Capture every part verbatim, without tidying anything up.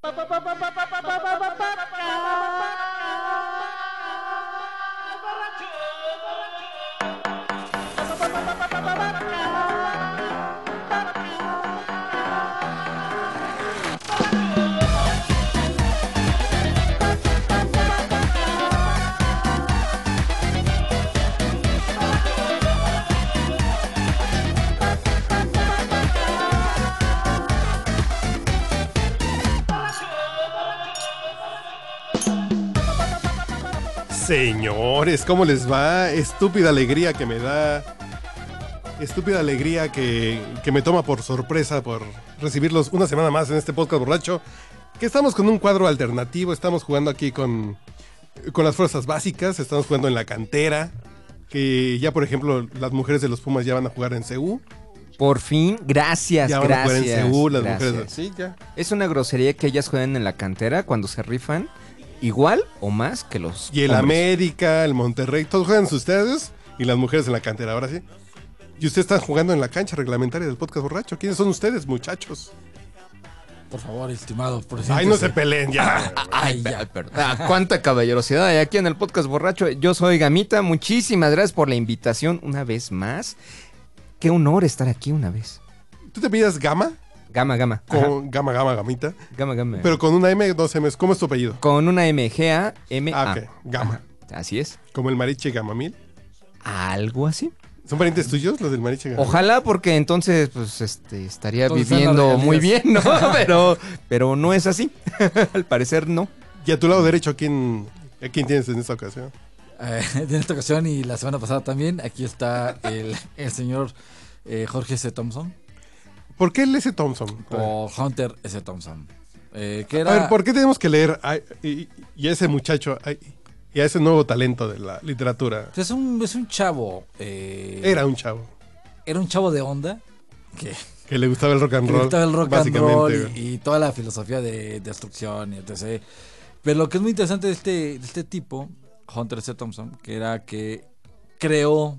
Señores, ¿cómo les va? Estúpida alegría que me da. Estúpida alegría que, que me toma por sorpresa por recibirlos una semana más en este podcast borracho. Que estamos con un cuadro alternativo. Estamos jugando aquí con, con las fuerzas básicas. Estamos jugando en la cantera. Que ya, por ejemplo, las mujeres de los Pumas ya van a jugar en C U. Por fin, gracias, ya van gracias. a jugar en C U las gracias. mujeres. Sí, ya. Es una grosería que ellas jueguen en la cantera cuando se rifan. Igual o más que los Y el hombres. América, el Monterrey, todos juegan ustedes y las mujeres en la cantera, ahora sí. Y ustedes están jugando en la cancha reglamentaria del podcast borracho. ¿Quiénes son ustedes, muchachos? Por favor, estimado. Ay, no se peleen ya. Ay, ya, perdón. Ah, cuánta caballerosidad hay aquí en el podcast borracho. Yo soy Gamita. Muchísimas gracias por la invitación una vez más. Qué honor estar aquí una vez. ¿Tú te pidas Gama? Gama, gama. Con Gama, Gama, Gamita. Gama, gama. Pero con una M, dos M's. ¿Cómo es tu apellido? Con una M, G A M A. Ah, ok. Gama. Ajá, así es. Como el Mariche Gamamil. Algo así. ¿Son parientes tuyos los del Mariche Gamamil? Ojalá, porque entonces pues este estaría Entonces, viviendo no, muy bien, ¿no? pero, pero no es así. Al parecer no. Y a tu lado derecho, ¿a quién, a quién tienes en esta ocasión? Eh, en esta ocasión y la semana pasada también, aquí está el, el señor eh, Jorge S. Thompson. ¿Por qué el S. Thompson? O Hunter S. Thompson. Eh, que A era... ver, ¿por qué tenemos que leer a, y, y a ese muchacho a, y a ese nuevo talento de la literatura? Es un, es un chavo. Eh, Era un chavo. Era un chavo de onda. Que, Que le gustaba el rock and que le roll. gustaba el rock and básicamente, roll güey. y, y toda la filosofía de destrucción y etcétera. Pero lo que es muy interesante de este, de este tipo, Hunter S. Thompson, que era que creó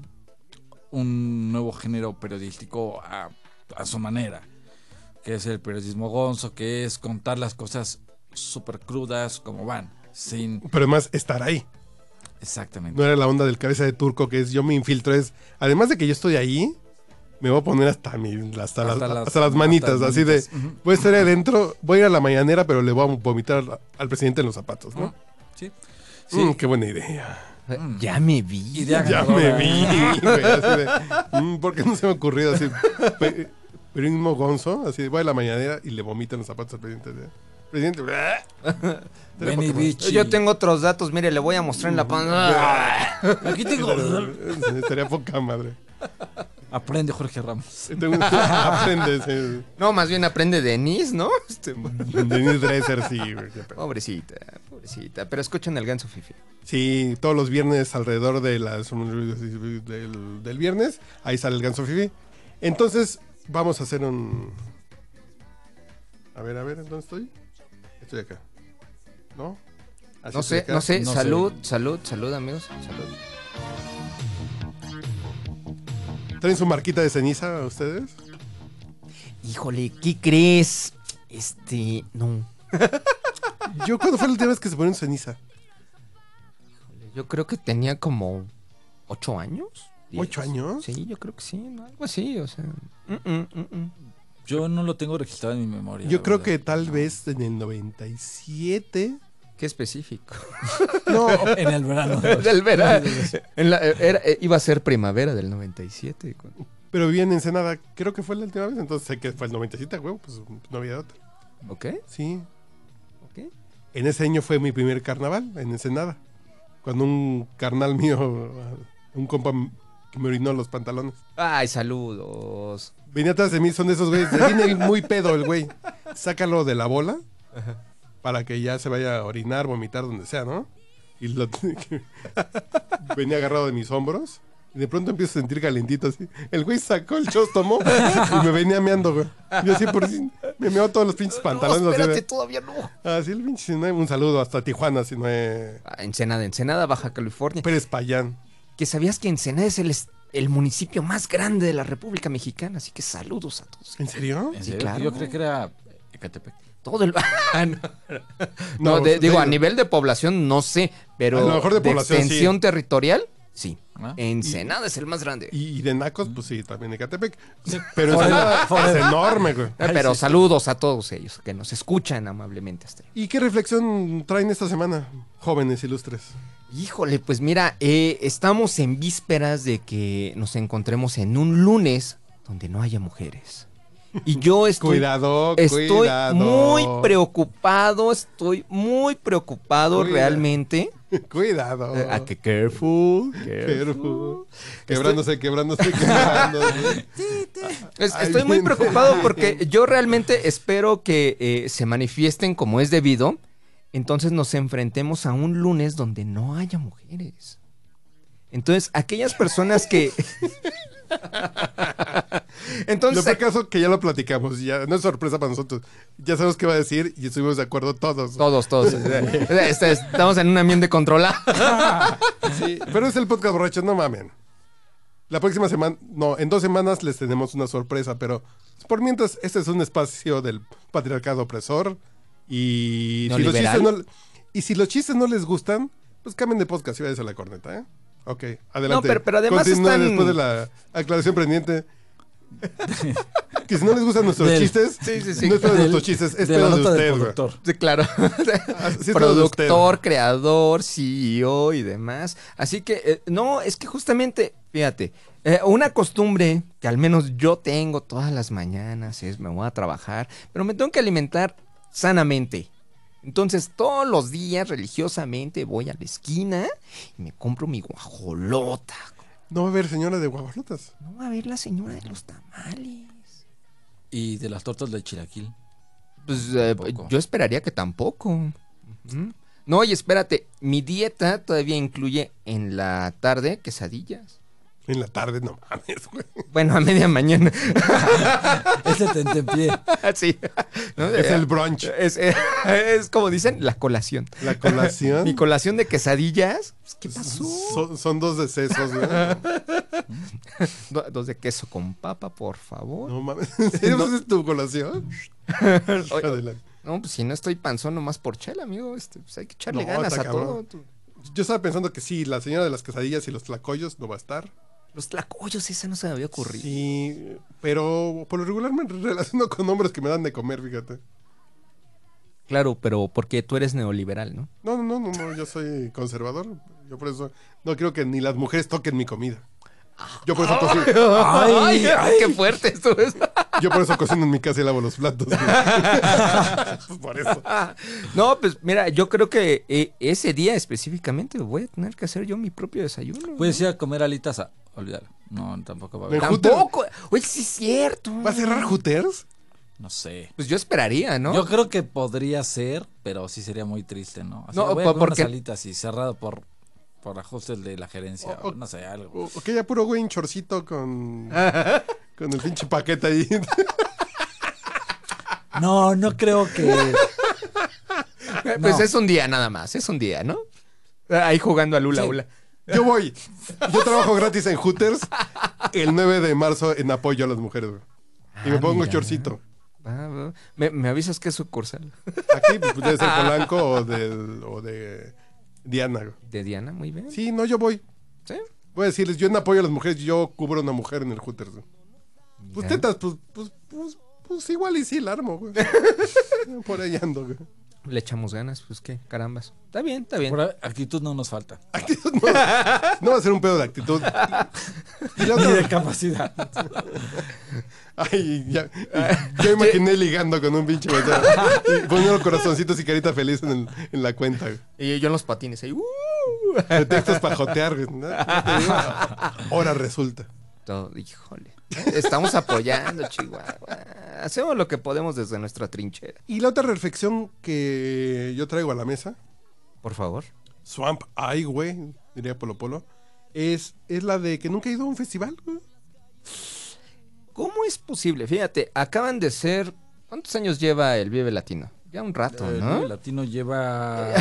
un nuevo género periodístico a, a su manera, que es el periodismo gonzo, que es contar las cosas súper crudas como van, sin... Pero además, estar ahí. Exactamente. No era la onda del cabeza de turco, que es yo me infiltro. Es, además de que yo estoy ahí, me voy a poner hasta, mi, hasta, Hasta las, las- hasta las manitas. hasta las así manitas. de, Ujú. voy a estar ahí adentro, voy a ir a la mañanera, pero le voy a vomitar al presidente en los zapatos, ¿no? Sí. Mm, qué buena idea. Mm. Ya me vi. Idea Ya ganadora. me vi, güey, así de, mm, ¿por qué no se me ha ocurrido así? Pe- Periodismo gonzo, así de, voy a la mañanera y le vomita en los zapatos al presidente. de- Presidente, Benny Bichi. Yo tengo otros datos, mire, le voy a mostrar en la panza. Aquí tengo... estaría poca madre. Aprende Jorge Ramos. Tengo un- Aprende, sí. No, más bien aprende Denise, ¿no? Este, Denise Dresser, sí, güey, qué pedo. pobrecita, pobrecita. Pero escuchen el ganso fifi. Sí, todos los viernes alrededor de las del, del viernes, ahí sale el ganso fifi. Entonces, vamos a hacer un... A ver, a ver, ¿dónde estoy? Estoy acá. ¿No? Así No estoy sé, acá. no sé. No salud, sé. salud, salud, amigos. Salud. ¿Traen su marquita de ceniza ustedes? Híjole, ¿qué crees? Este, no. Yo, ¿cuándo fue la última vez que se ponen ceniza? Yo creo que tenía como ocho años. diez. ¿Ocho años? Sí, yo creo que sí, ¿no? Algo así, o sea. mm, mm, mm, mm. Yo no lo tengo registrado en mi memoria. Yo la creo verdad. que tal vez en el noventa y siete. Qué específico. No, En el verano. Del verano. En la- era- eh, iba a ser primavera del noventa y siete. cuando- pero vi en Ensenada, creo que fue la última vez, entonces sé que fue el noventa y siete, güey, pues no había otra. ¿Ok? Sí, ¿Ok? en ese año fue mi primer carnaval, en Ensenada. Cuando un carnal mío, un compa que me orinó los pantalones. Ay, saludos. Venía atrás de mí, son de esos güeyes, viene muy pedo el güey. Sácalo de la bola para que ya se vaya a orinar, vomitar, donde sea, ¿no? Y lo venía agarrado de mis hombros. Y de pronto empiezo a sentir calentito así. El güey sacó el chóstomo y me venía meando, güey. Yo así por así, me meó todos los pinches pantalones. No, así, espérate, de- todavía no. así el pinche, ¿no? Un saludo hasta Tijuana, si no es... Ah, Ensenada, Ensenada, Baja California. Pérez Payán. Que sabías que Ensenada es el, est- el municipio más grande de la República Mexicana, así que saludos a todos. ¿En serio? ¿En Sí, serio? claro. Yo creo que era Ecatepec. Todo el... Ah, no, No, no, de- sí, digo, a sí. nivel de población no sé, pero A lo mejor de población, sí. extensión territorial, sí. ¿Ah? Ensenada es el más grande. Y, y de Nacos, pues sí, también Ecatepec. Pero Forever, Ensenada forever. es enorme, güey. Eh, pero saludos a todos ellos que nos escuchan amablemente hasta ahí. ¿Y qué reflexión traen esta semana, jóvenes ilustres? Híjole, pues mira, eh, estamos en vísperas de que nos encontremos en un lunes donde no haya mujeres. Y yo estoy, Cuidado, estoy cuidado. muy preocupado, estoy muy preocupado Cuida- realmente. Cuidado. Eh, a que careful, careful. Careful. Quebrándose, quebrándose, quebrándose. Es- Ay, estoy muy bien. preocupado porque yo realmente espero que eh, se manifiesten como es debido. Entonces nos enfrentemos a un lunes donde no haya mujeres. Entonces, aquellas personas que... Entonces, Lo peor caso que ya lo platicamos, ya no es sorpresa para nosotros. Ya sabemos qué va a decir y estuvimos de acuerdo todos. todos, todos. Este, Estamos en un ambiente controlado. Sí, pero es el podcast borracho, no mamen. La próxima semana, no, en dos semanas les tenemos una sorpresa, pero por mientras, este es un espacio del patriarcado opresor. Y si, los ¿Neoliberal? chistes no, y si los chistes no les gustan, pues cambien de podcast y váyanse a la corneta, ¿eh? Ok, adelante. No, pero- pero además Continúen están- después de la aclaración pendiente. Que si no les gustan nuestros Del- chistes, Sí, sí, sí. no es pedo de Del- nuestros chistes, es de la pedo de nota del usted, güey. productor. Sí, claro. Sí, es pedo de usted. Productor, creador, C E O y demás. Así que, eh, no, es que justamente, fíjate, eh, una costumbre que al menos yo tengo todas las mañanas es me voy a trabajar, pero me tengo que alimentar sanamente. Entonces, todos los días religiosamente voy a la esquina y me compro mi guajolota. No va a haber señora de guajolotas. No va a ver la señora de los tamales. Y de las tortas de chilaquil. Pues eh, Tampoco. yo esperaría que tampoco. Ujú. No, y espérate, mi dieta todavía incluye en la tarde quesadillas. En la tarde, no mames, güey. Bueno, a media mañana. Ese tentempié. Sí. ¿No? Es el brunch. Es, eh, es como dicen, la colación. La colación. Mi colación de quesadillas. Pues, ¿qué pasó? Son, son dos decesos, güey. Do- dos de queso con papa, por favor. No mames. ¿En serio esa es tu colación? Oye, Adelante. no, pues si no estoy panzón nomás por chela, amigo. Este, pues hay que echarle No, ganas está a cabrón. todo. Tú- Yo estaba pensando que sí, la señora de las quesadillas y los tlacoyos no va a estar. Los tlacoyos, esa no se me había ocurrido. Sí, pero por lo regular me relaciono con hombres que me dan de comer, fíjate. Claro, pero porque tú eres neoliberal, ¿no? No, no, no, no, no, yo soy conservador. Yo por eso no quiero que ni las mujeres toquen mi comida. Yo por eso cocino, ¡Ay, ay, qué fuerte esto es! yo por eso cocino en mi casa y lavo los platos. güey. Pues por eso. No, pues mira, yo creo que eh, ese día específicamente voy a tener que hacer yo mi propio desayuno. Puedes ir a comer alitas a... Olvídalo. No, tampoco va a En haber. Hooters. Tampoco. Oye, sí es cierto. ¿Va a cerrar Hooters? No sé. Pues yo esperaría, ¿no? Yo creo que podría ser, pero sí sería muy triste, ¿no? Así, No, voy a po- comer porque- unas alitas y cerrado por, por ajustes de la gerencia. O- o no sé, algo. O, o que ya puro güey en chorcito con, con el pinche paquete ahí. No, no creo que... Eh, Pues no. es un día nada más, es un día, ¿no? Ahí jugando a Lula Sí. Ula. Yo voy. Yo trabajo gratis en Hooters el nueve de marzo en apoyo a las mujeres, güey. Y me Ah, pongo mira. chorcito. Va, va. Me, me avisas que es sucursal Aquí pues, debe ser Polanco o de, o de Diana. güey. de Diana, muy bien. Sí, no, yo voy. ¿Sí? Voy a decirles, yo en apoyo a las mujeres, yo cubro a una mujer en el Hooters. güey. Pues Mira. tetas, pues, pues, pues, pues igual y sí la armo, güey. Por ahí ando, güey. Le echamos ganas, pues qué, carambas. Está bien, está bien. Por a- actitud no nos falta. Actitud no, no va a ser un pedo de actitud. Y la Ni de otra, capacidad. ay, ya, yo imaginé ligando con un pinche güey, y poniendo corazoncitos y carita feliz en, el- en la cuenta, güey. Y yo en los patines ahí. ¡uh! Pretextos para jotear, güey. ¿no? No te digo. Ahora resulta. Todo, híjole. Estamos apoyando, Chihuahua. Hacemos lo que podemos desde nuestra trinchera. Y la otra reflexión que yo traigo a la mesa, Por favor. Swamp Eye, güey, diría Polo Polo, es, es la de que nunca he ido a un festival, güey. ¿Cómo es posible? Fíjate, acaban de ser... ¿Cuántos años lleva el Vive Latino? Ya un rato, El ¿no? latino lleva...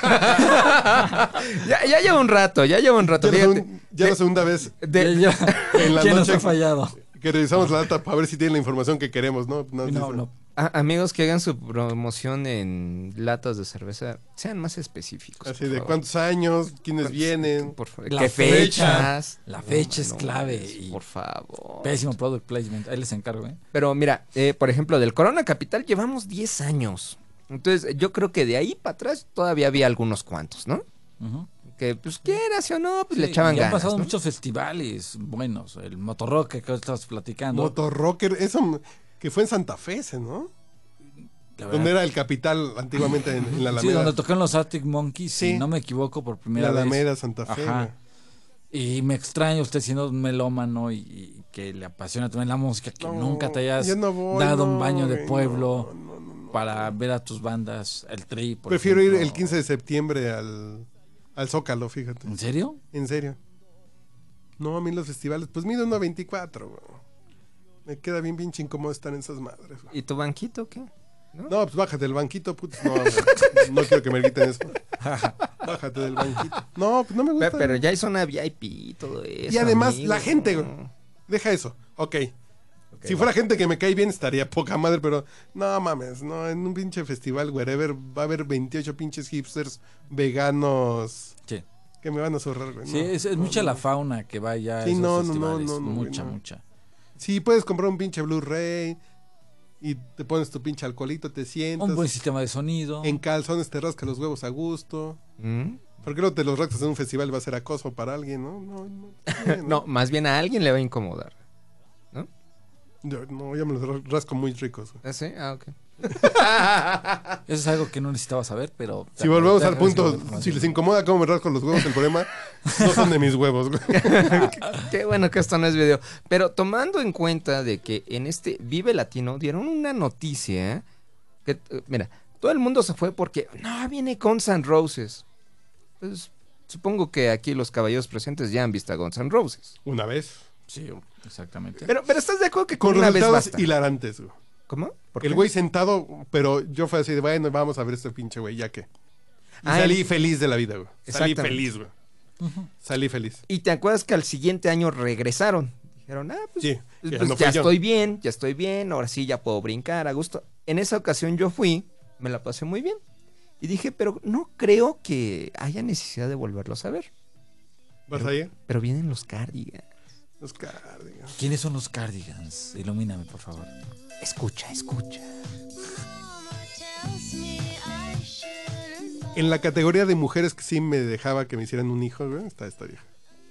ya, ya lleva un rato, ya lleva un rato. Ya, la, Fíjate. segun- ya la segunda vez De- Ya- en la ¿Quién nos noche ha fallado? que revisamos la data para ver si tienen la información que queremos, ¿no? No, No, dice- no. A- amigos que hagan su promoción en latas de cerveza, sean más específicos. Así por de favor. cuántos años, quiénes ¿Cuántos- vienen. Por favor. La ¿Qué fecha. fechas? La fecha es no clave mames, y- Por favor. Pésimo product placement. Ahí les encargo, ¿eh? Pero mira, eh, por ejemplo, del Corona Capital llevamos diez años. Entonces, yo creo que de ahí para atrás todavía había algunos cuantos, ¿no? Ujú. Que, pues, quieras o no, pues Sí, le echaban y han ganas. pasado ¿no? muchos festivales buenos. El Motorrock que estabas platicando. Motorrocker, eso que fue en Santa Fe, ese, ¿no? La verdad, Donde era el capital antiguamente en, en la sí, Alameda. donde tocaron los Arctic Monkeys, Sí. si no me equivoco, por En primera la vez. Alameda, Santa Fe. Ajá. güey. Y me extraña usted siendo un melómano y, y que le apasiona también la música, que No, nunca te hayas yo no voy, dado no, un baño de güey, pueblo no, no, no, no. para ver a tus bandas, el Tri, por Prefiero ir ejemplo. el quince de septiembre al, al Zócalo, fíjate. ¿En serio? En serio. No, a mí los festivales, pues mido uno veinticuatro, güey. Me queda bien pinche incómodo estar en esas madres, güey. ¿Y tu banquito qué? ¿No? No, pues bájate del banquito, putz. No, güey, no quiero que me griten eso. Bájate del banquito. No, pues no me gusta. Pe- Pero güey. ya hizo una V I P y todo eso. Y además, amigo. la gente, güey. Deja eso. Ok. Si fuera gente que me cae bien, estaría poca madre, pero no mames, no, en un pinche festival, wherever, va a haber veintiocho pinches hipsters veganos Sí. que me van a zorrar, güey. Sí, no, es, es no, mucha no. la fauna que va ya a Sí, esos no, no, no, festivales. no, no, güey, mucha, no. mucha. Sí, puedes comprar un pinche Blu-ray y te pones tu pinche alcoholito, te sientas. Un buen sistema de sonido. En calzones te rascas los huevos a gusto. ¿Mm? ¿Por qué no te los rascas en un festival? Va a ser acoso para alguien, ¿no? No, no, no, No, más bien a alguien le va a incomodar. ¿No? Yo, no, yo me los rasco muy ricos. güey. ¿Ah, sí? Ah, ok. Eso es algo que no necesitaba saber, pero... Si volvemos al Te punto, agradezco la si información. les incomoda cómo me rasco los huevos, el problema no son de mis huevos, güey. Qué bueno que esto no es video. Pero tomando en cuenta de que en este Vive Latino dieron una noticia que, eh, mira, todo el mundo se fue porque no viene Guns N' Roses. Pues supongo que aquí los caballeros presentes ya han visto a Guns N' Roses. Una vez. Sí, exactamente. Pero, pero ¿estás de acuerdo que con, Con una vez resultados basta? hilarantes, güey. ¿Cómo? ¿Por El qué? güey sentado, pero yo fue así de, bueno, vamos a ver este pinche güey, ya que. Y Ah, salí el- feliz de la vida, güey. Salí Exactamente. feliz, güey. Salí feliz. Y te acuerdas que al siguiente año regresaron. Dijeron, ah, pues, Sí, pues, ya pues, no fui ya yo. estoy bien, ya estoy bien, ahora sí ya puedo brincar a gusto. En esa ocasión yo fui, me la pasé muy bien. Y dije, pero no creo que haya necesidad de volverlos a ver. ¿Vas a ir? Pero vienen los Cardigans. Los cardigans. ¿Quiénes son los Cardigans? Ilumíname, por favor. Escucha, escucha. En la categoría de mujeres que sí me dejaba que me hicieran un hijo, güey, está esta vieja.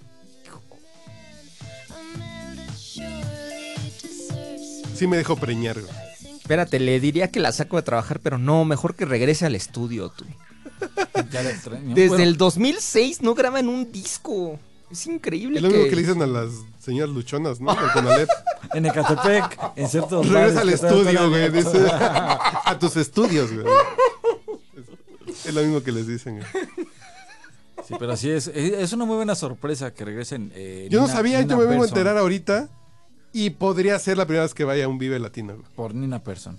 Sí me dejó preñar, güey. Espérate, le diría que la saco de trabajar, pero no, mejor que regrese al estudio tú. Ya la extraño. Desde Bueno, el dos mil seis no graban un disco. Es increíble Es lo mismo que... que le dicen a las señoras luchonas, ¿no? Del Conalep. en Ecatepec, en ciertos Regresa bares al que están estudio, todavía- güey. dice, a tus estudios, güey. Es, es lo mismo que les dicen, güey. Sí, pero así es. Es es una muy buena sorpresa que regresen. eh, Yo no Nina- sabía, Nina yo me vengo a Persson, enterar ahorita. Y podría ser la primera vez que vaya a un Vive Latino, güey. Por Nina Persson.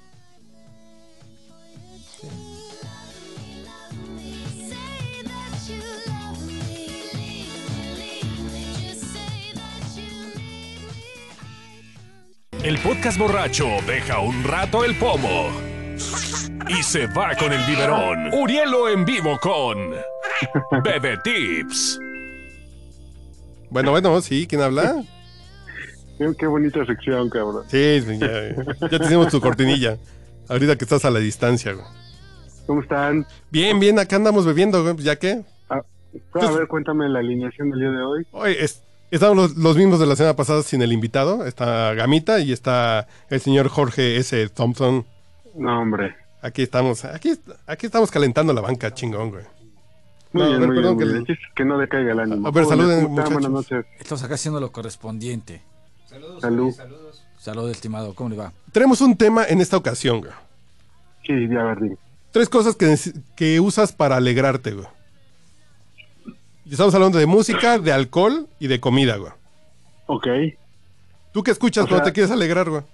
El podcast borracho deja un rato el pomo y se va con el biberón. Urielo en vivo con Bebe Tips. Bueno, bueno, sí, ¿quién habla? Qué, qué bonita sección, cabrón. Sí, sí, ya, ya tenemos tu cortinilla. Ahorita que estás a la distancia, güey. ¿Cómo están? Bien, bien, acá andamos bebiendo, güey. ¿Ya qué? A, a ver, cuéntame la alineación del día de hoy. Oye, es- estamos los, los mismos de la semana pasada sin el invitado. Está Gamita y está el señor Jorge S. Thompson. No, hombre. Aquí estamos, aquí, aquí estamos calentando la banca, chingón, güey. Muy No, a bien, ver, muy perdón, bien. que muy le- bien. Chiste que no decaiga el ánimo. A ver, Jóvenes, saluden, ¿cómo están? Buenas muchachos. noches. Estamos acá haciendo lo correspondiente. Saludos, Salud. saludos. Salud, estimado. ¿Cómo le va? Tenemos un tema en esta ocasión, güey. Sí, ya, a ver, dime. Tres cosas que, nece- que usas para alegrarte, güey. Y estamos hablando de música, de alcohol y de comida, güey. Ok. ¿Tú qué escuchas O cuando sea- te quieres alegrar, güey?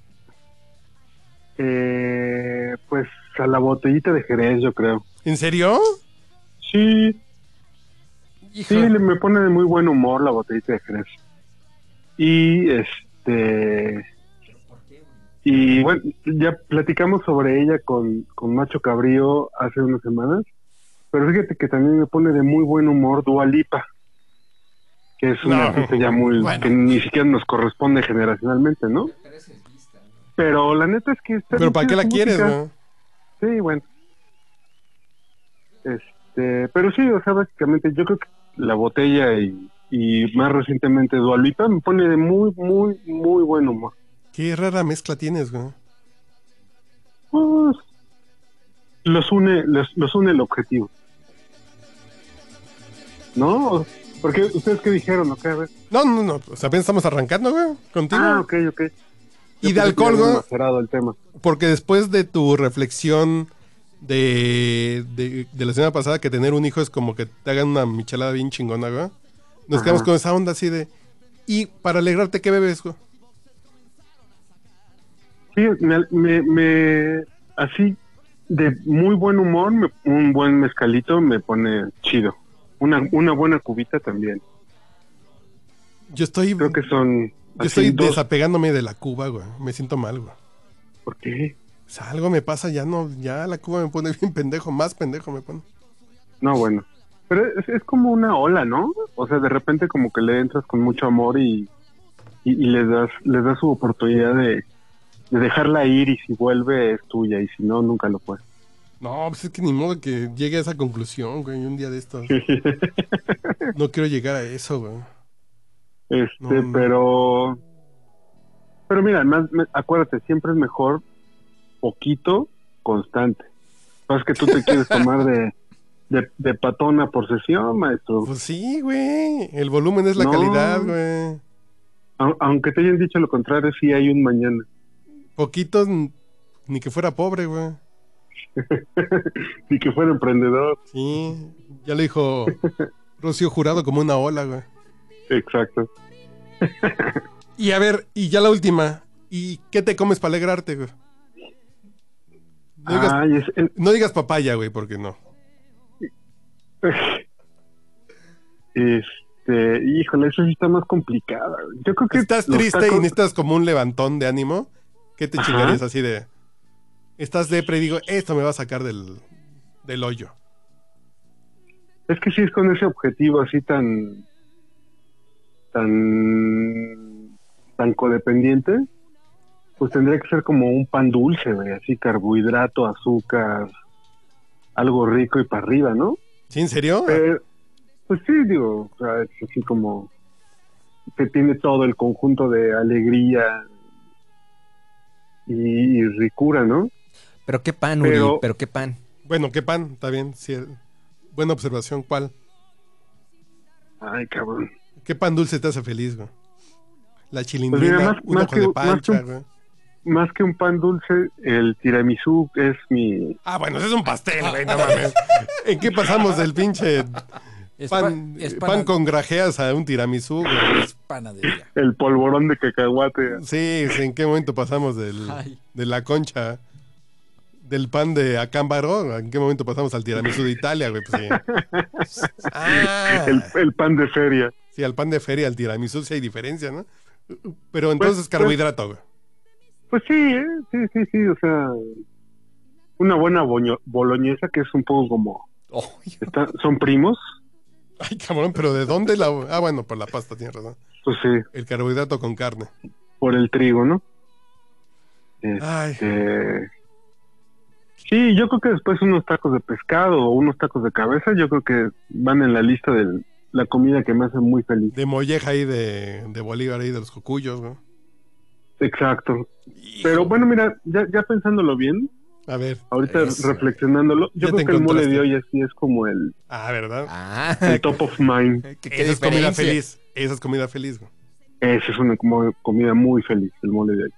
Eh, pues a la botellita de Jerez, yo creo. ¿En serio? Sí, Hijo, sí, le- me pone de muy buen humor la botellita de Jerez. Y este... Y bueno, ya platicamos sobre ella con, con Macho Cabrío hace unas semanas, pero fíjate que también me pone de muy buen humor Dua Lipa, que es una No, artista ya muy, bueno. que ni siquiera nos corresponde generacionalmente, ¿no? Pero la neta es que está Pero bien ¿para qué chida la su quieres, música. güey? Sí, bueno. Este, pero sí, o sea, básicamente yo creo que La Botella y, y más recientemente Dua Lipa me pone de muy, muy, muy buen humor. Qué rara mezcla tienes, güey. Pues, los une, los, los une el objetivo. ¿No? Porque ustedes qué dijeron, ¿ok? A ver. No, no, no. O sea, apenas estamos arrancando, güey. Contigo. Ah, ok, ok. Y Yo de pensé que ya alcohol, habían güey. macerado el tema. Porque después de tu reflexión de, de, de la semana pasada, que tener un hijo es como que te hagan una michelada bien chingona, güey. Nos Ajá. quedamos con esa onda así de... Y para alegrarte, ¿qué bebes, güey? Sí, me, me, me- así de muy buen humor, me- un buen mezcalito me pone chido. Una, una buena cubita también. Yo estoy... Creo que son Yo así estoy dos. desapegándome de la Cuba, güey. Me siento mal, güey. ¿Por qué? O sea, algo me pasa, ya no... Ya la Cuba me pone bien pendejo. Más pendejo me pone. No, bueno. Pero es, es como una ola, ¿no? O sea, de repente como que le entras con mucho amor y, y, y les das les das su oportunidad de, de dejarla ir y si vuelve es tuya y si no, nunca lo fue. No, pues es que ni modo que llegue a esa conclusión, güey. Un día de estos. No quiero llegar a eso, güey. Este, No, no. pero... Pero mira, más, me- acuérdate, siempre es mejor poquito, constante. No es que tú te quieres tomar de, de, de patona por sesión, maestro. Pues sí, güey. El volumen es la No. calidad, güey. A- aunque te hayan dicho lo contrario, sí hay un mañana. Poquitos, n- ni que fuera pobre, güey. Ni que fuera emprendedor. Sí, ya lo dijo Rocío Jurado como una ola, güey. Exacto. Y a ver, y ya la última. ¿Y qué te comes para alegrarte, güey? No digas, Ay, es, en- no digas papaya, güey, porque no. Este, híjole, eso sí está más complicada. Yo creo que ¿Estás los triste y tacos- necesitas como un levantón de ánimo? ¿Qué te Ajá. chingarías así de... Estás depre y digo, esto me va a sacar del, del hoyo. Es que sí es con ese objetivo así tan tan tan codependiente, pues tendría que ser como un pan dulce, güey, así carbohidrato, azúcar, algo rico y para arriba, ¿no? ¿Sí, en serio? Pero, pues sí, digo, o sea, es así como que tiene todo el conjunto de alegría y, y ricura, ¿no? Pero qué pan, Uri, Pero- pero qué pan. Bueno, ¿qué pan? Está bien. Sí, el- buena observación. ¿Cuál? Ay, cabrón. ¿Qué pan dulce te hace feliz, güey? La Pues chilindrina, mira, más- un más ojo que- de más pancha, que- güey. Más que un pan dulce, el tiramisú es mi... Ah, bueno, ese es un pastel, güey, no mames. ¿En qué pasamos del pinche Es, pan, pa- es pan pana- con grajeas a un tiramisú, güey? es panadería. El polvorón de cacahuate. Sí, sí, ¿en qué momento pasamos del, Ay. de la concha, del pan de acámbaro? ¿En qué momento pasamos al tiramisú de Italia, güey? Pues sí. Ah, El, el pan de feria. sí, al pan de feria, al tiramisú sí hay diferencia, ¿no? Pero entonces Pues- carbohidrato, güey. Pues sí, ¿eh? sí, sí, sí, o sea, una buena boño- boloñesa que es un poco como... Ay, está- son primos, ay, cabrón, pero ¿de dónde la...? Ah, bueno, por la pasta, tienes razón. pues sí, El carbohidrato con carne. por el trigo, ¿no? Ay, Este, sí, yo creo que después unos tacos de pescado o unos tacos de cabeza, yo creo que van en la lista de la comida que me hace muy feliz. de molleja ahí de, de Bolívar ahí de los cocuyos, güey. Exacto. Pero bueno, mira, ya, ya pensándolo bien, A ver. ahorita Eso. reflexionándolo, Ya yo te creo que el mole encontraste. de hoy así es como el, Ah, ¿verdad? Ah, el top of mind. qué, qué Esa es comida diferencia. feliz. Esa es comida feliz, güey. Esa es una como comida muy feliz, el mole de hoy.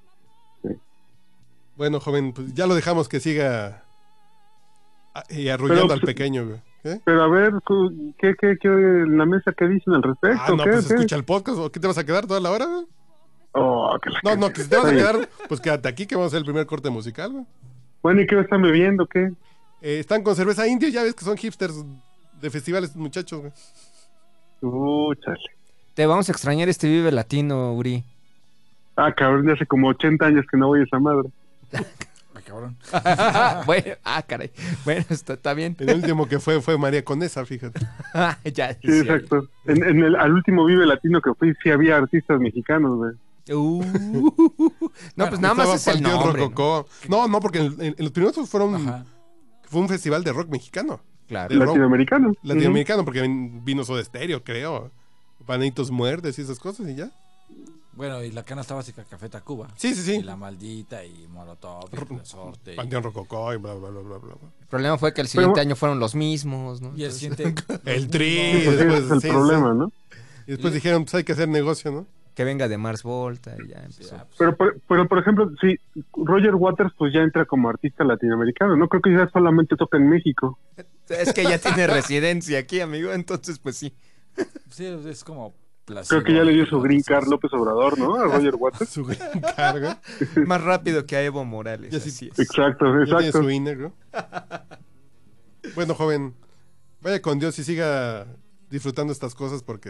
Bueno, joven, pues ya lo dejamos que siga a- y arrullando Pero, al pues, pequeño, güey. ¿Eh? Pero a ver, cu- ¿qué, qué, qué en la mesa qué dicen al respecto? Ah, no, ¿Qué, pues qué? escucha el podcast. ¿O qué te vas a quedar toda la hora, güey? Oh, que la- No, no, que si te vas a Está bien. quedar, pues quédate aquí que vamos a hacer el primer corte musical, güey. Bueno, ¿y qué están bebiendo? ¿Qué? Eh, están con cerveza indio, ya ves que son hipsters de festivales, muchachos, güey. Uh, chale. Te vamos a extrañar este Vive Latino, Uri. Ah, cabrón, ya hace como ochenta años que no voy a esa madre. Ay, cabrón. Bueno, ah, caray. Bueno, está, está bien. El último que fue fue María Conesa, fíjate. Ya, Sí, exacto. En, en el, al último Vive Latino que fui, sí había artistas mexicanos, güey. Uh, no, pues nada más Estaba es el Panteón nombre, ¿no? Rococó. No, no, porque en, en- en los primeros fueron Ajá. fue un festival de rock mexicano. Claro. De rock Latinoamericano. latinoamericano, porque vino Soda Stereo, creo. Panitos Muertes y esas cosas y ya. Bueno, y la canasta básica Café Tacuba. Sí, sí, Y sí. la Maldita y Molotov y Resorte. Y, Panteón Rococó y bla, bla, bla, bla, bla. El problema fue que el siguiente Pero- año fueron los mismos, ¿no? y el Entonces, siguiente... El Tri. Sí, y pues ese después, es el sí, problema, sí. ¿no? Y después dijeron, pues hay que hacer negocio, ¿no? que venga de Mars Volta y ya empezó. Ya, pues, Pero, por- pero, por ejemplo, sí, Roger Waters pues ya entra como artista latinoamericano. No creo que ya solamente toca en México. Es que ya tiene residencia aquí, amigo, entonces pues sí. sí, es como... Creo que ya le dio su green card López Obrador, ¿no? A Roger Waters. Su gran carga. Más rápido que a Evo Morales. Ya sí- así es. Exacto, Ya tiene exacto. su INE, ¿no? Bueno, joven, vaya con Dios y siga disfrutando estas cosas porque...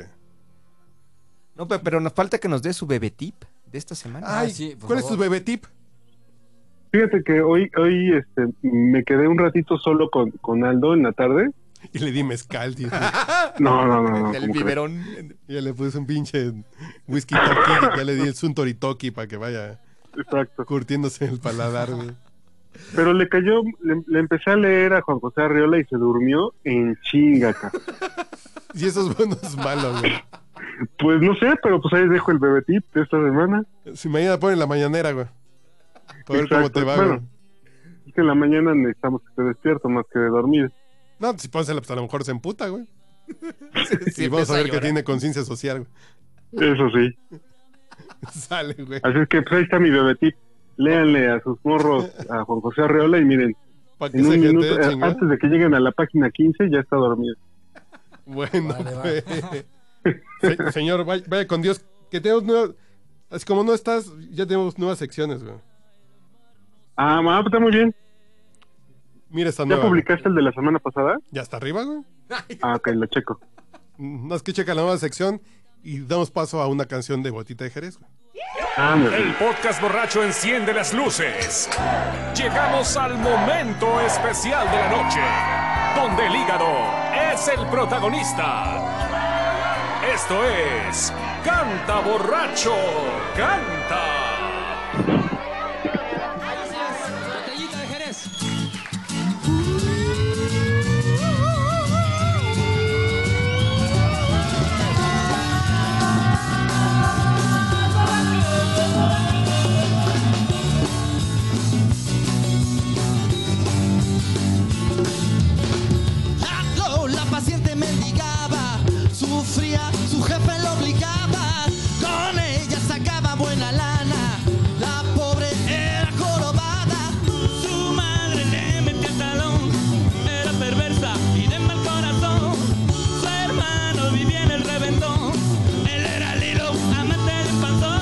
No, pe- pero nos falta que nos dé su bebé tip de esta semana. Ah, Ay, sí, por ¿cuál es favor. tu bebé tip? Fíjate que hoy, hoy este, me quedé un ratito solo con, con Aldo en la tarde. Y le di mezcal, tío. No, no, no, no. Del ¿cómo crees? biberón. Y ya le puse un pinche whisky toki, ya le di el suntoritoki para que vaya Exacto. curtiéndose el paladar, güey. Pero le cayó, le, le empecé a leer a Juan José Arriola y se durmió en chinga, cabrón. Y eso es bueno, es malo, güey. Pues no sé, pero pues ahí dejo el bebé tip de esta semana. Si mañana ponen la mañanera, güey. Para ver cómo Exacto. te va, Bueno, güey. es que en la mañana necesitamos que esté despierto más que de dormir. No, si pónsela, pues a lo mejor se emputa, güey. Sí, Y vamos empieza a ver que llorar. tiene conciencia social, güey. Eso sí. Sale, güey. Así es que pues ahí está mi bebé tip. Léanle a sus morros a Juan José Arriola y miren, Para que en un se minuto, gente eh, chingada. antes de que lleguen a la página quince ya está dormido. Bueno, Vale, va. pues. Se- señor, vaya, vaya con Dios. Que tenemos nuevas. Así como no estás, ya tenemos nuevas secciones, güey. Ah, ma, pues está muy bien. Mira esta ¿Ya nueva. güey. publicaste el de la semana pasada? Ya está arriba, güey. Ah, ok, lo checo. No es que checa la nueva sección y damos paso a una canción de Botita de Jerez, güey. Ah, me- El podcast borracho enciende las luces. Llegamos al momento especial de la noche, donde el hígado es el protagonista. Esto es Canta Borracho, Canta. Botellita de Jerez. Aló, la paciente mendigaba, sufría, su jefe lo obligaba, con ella sacaba buena lana, la pobre era jorobada, su madre le metía el talón, era perversa y de mal corazón, su hermano vivía en el reventón, él era Lilo, amante de un panzón.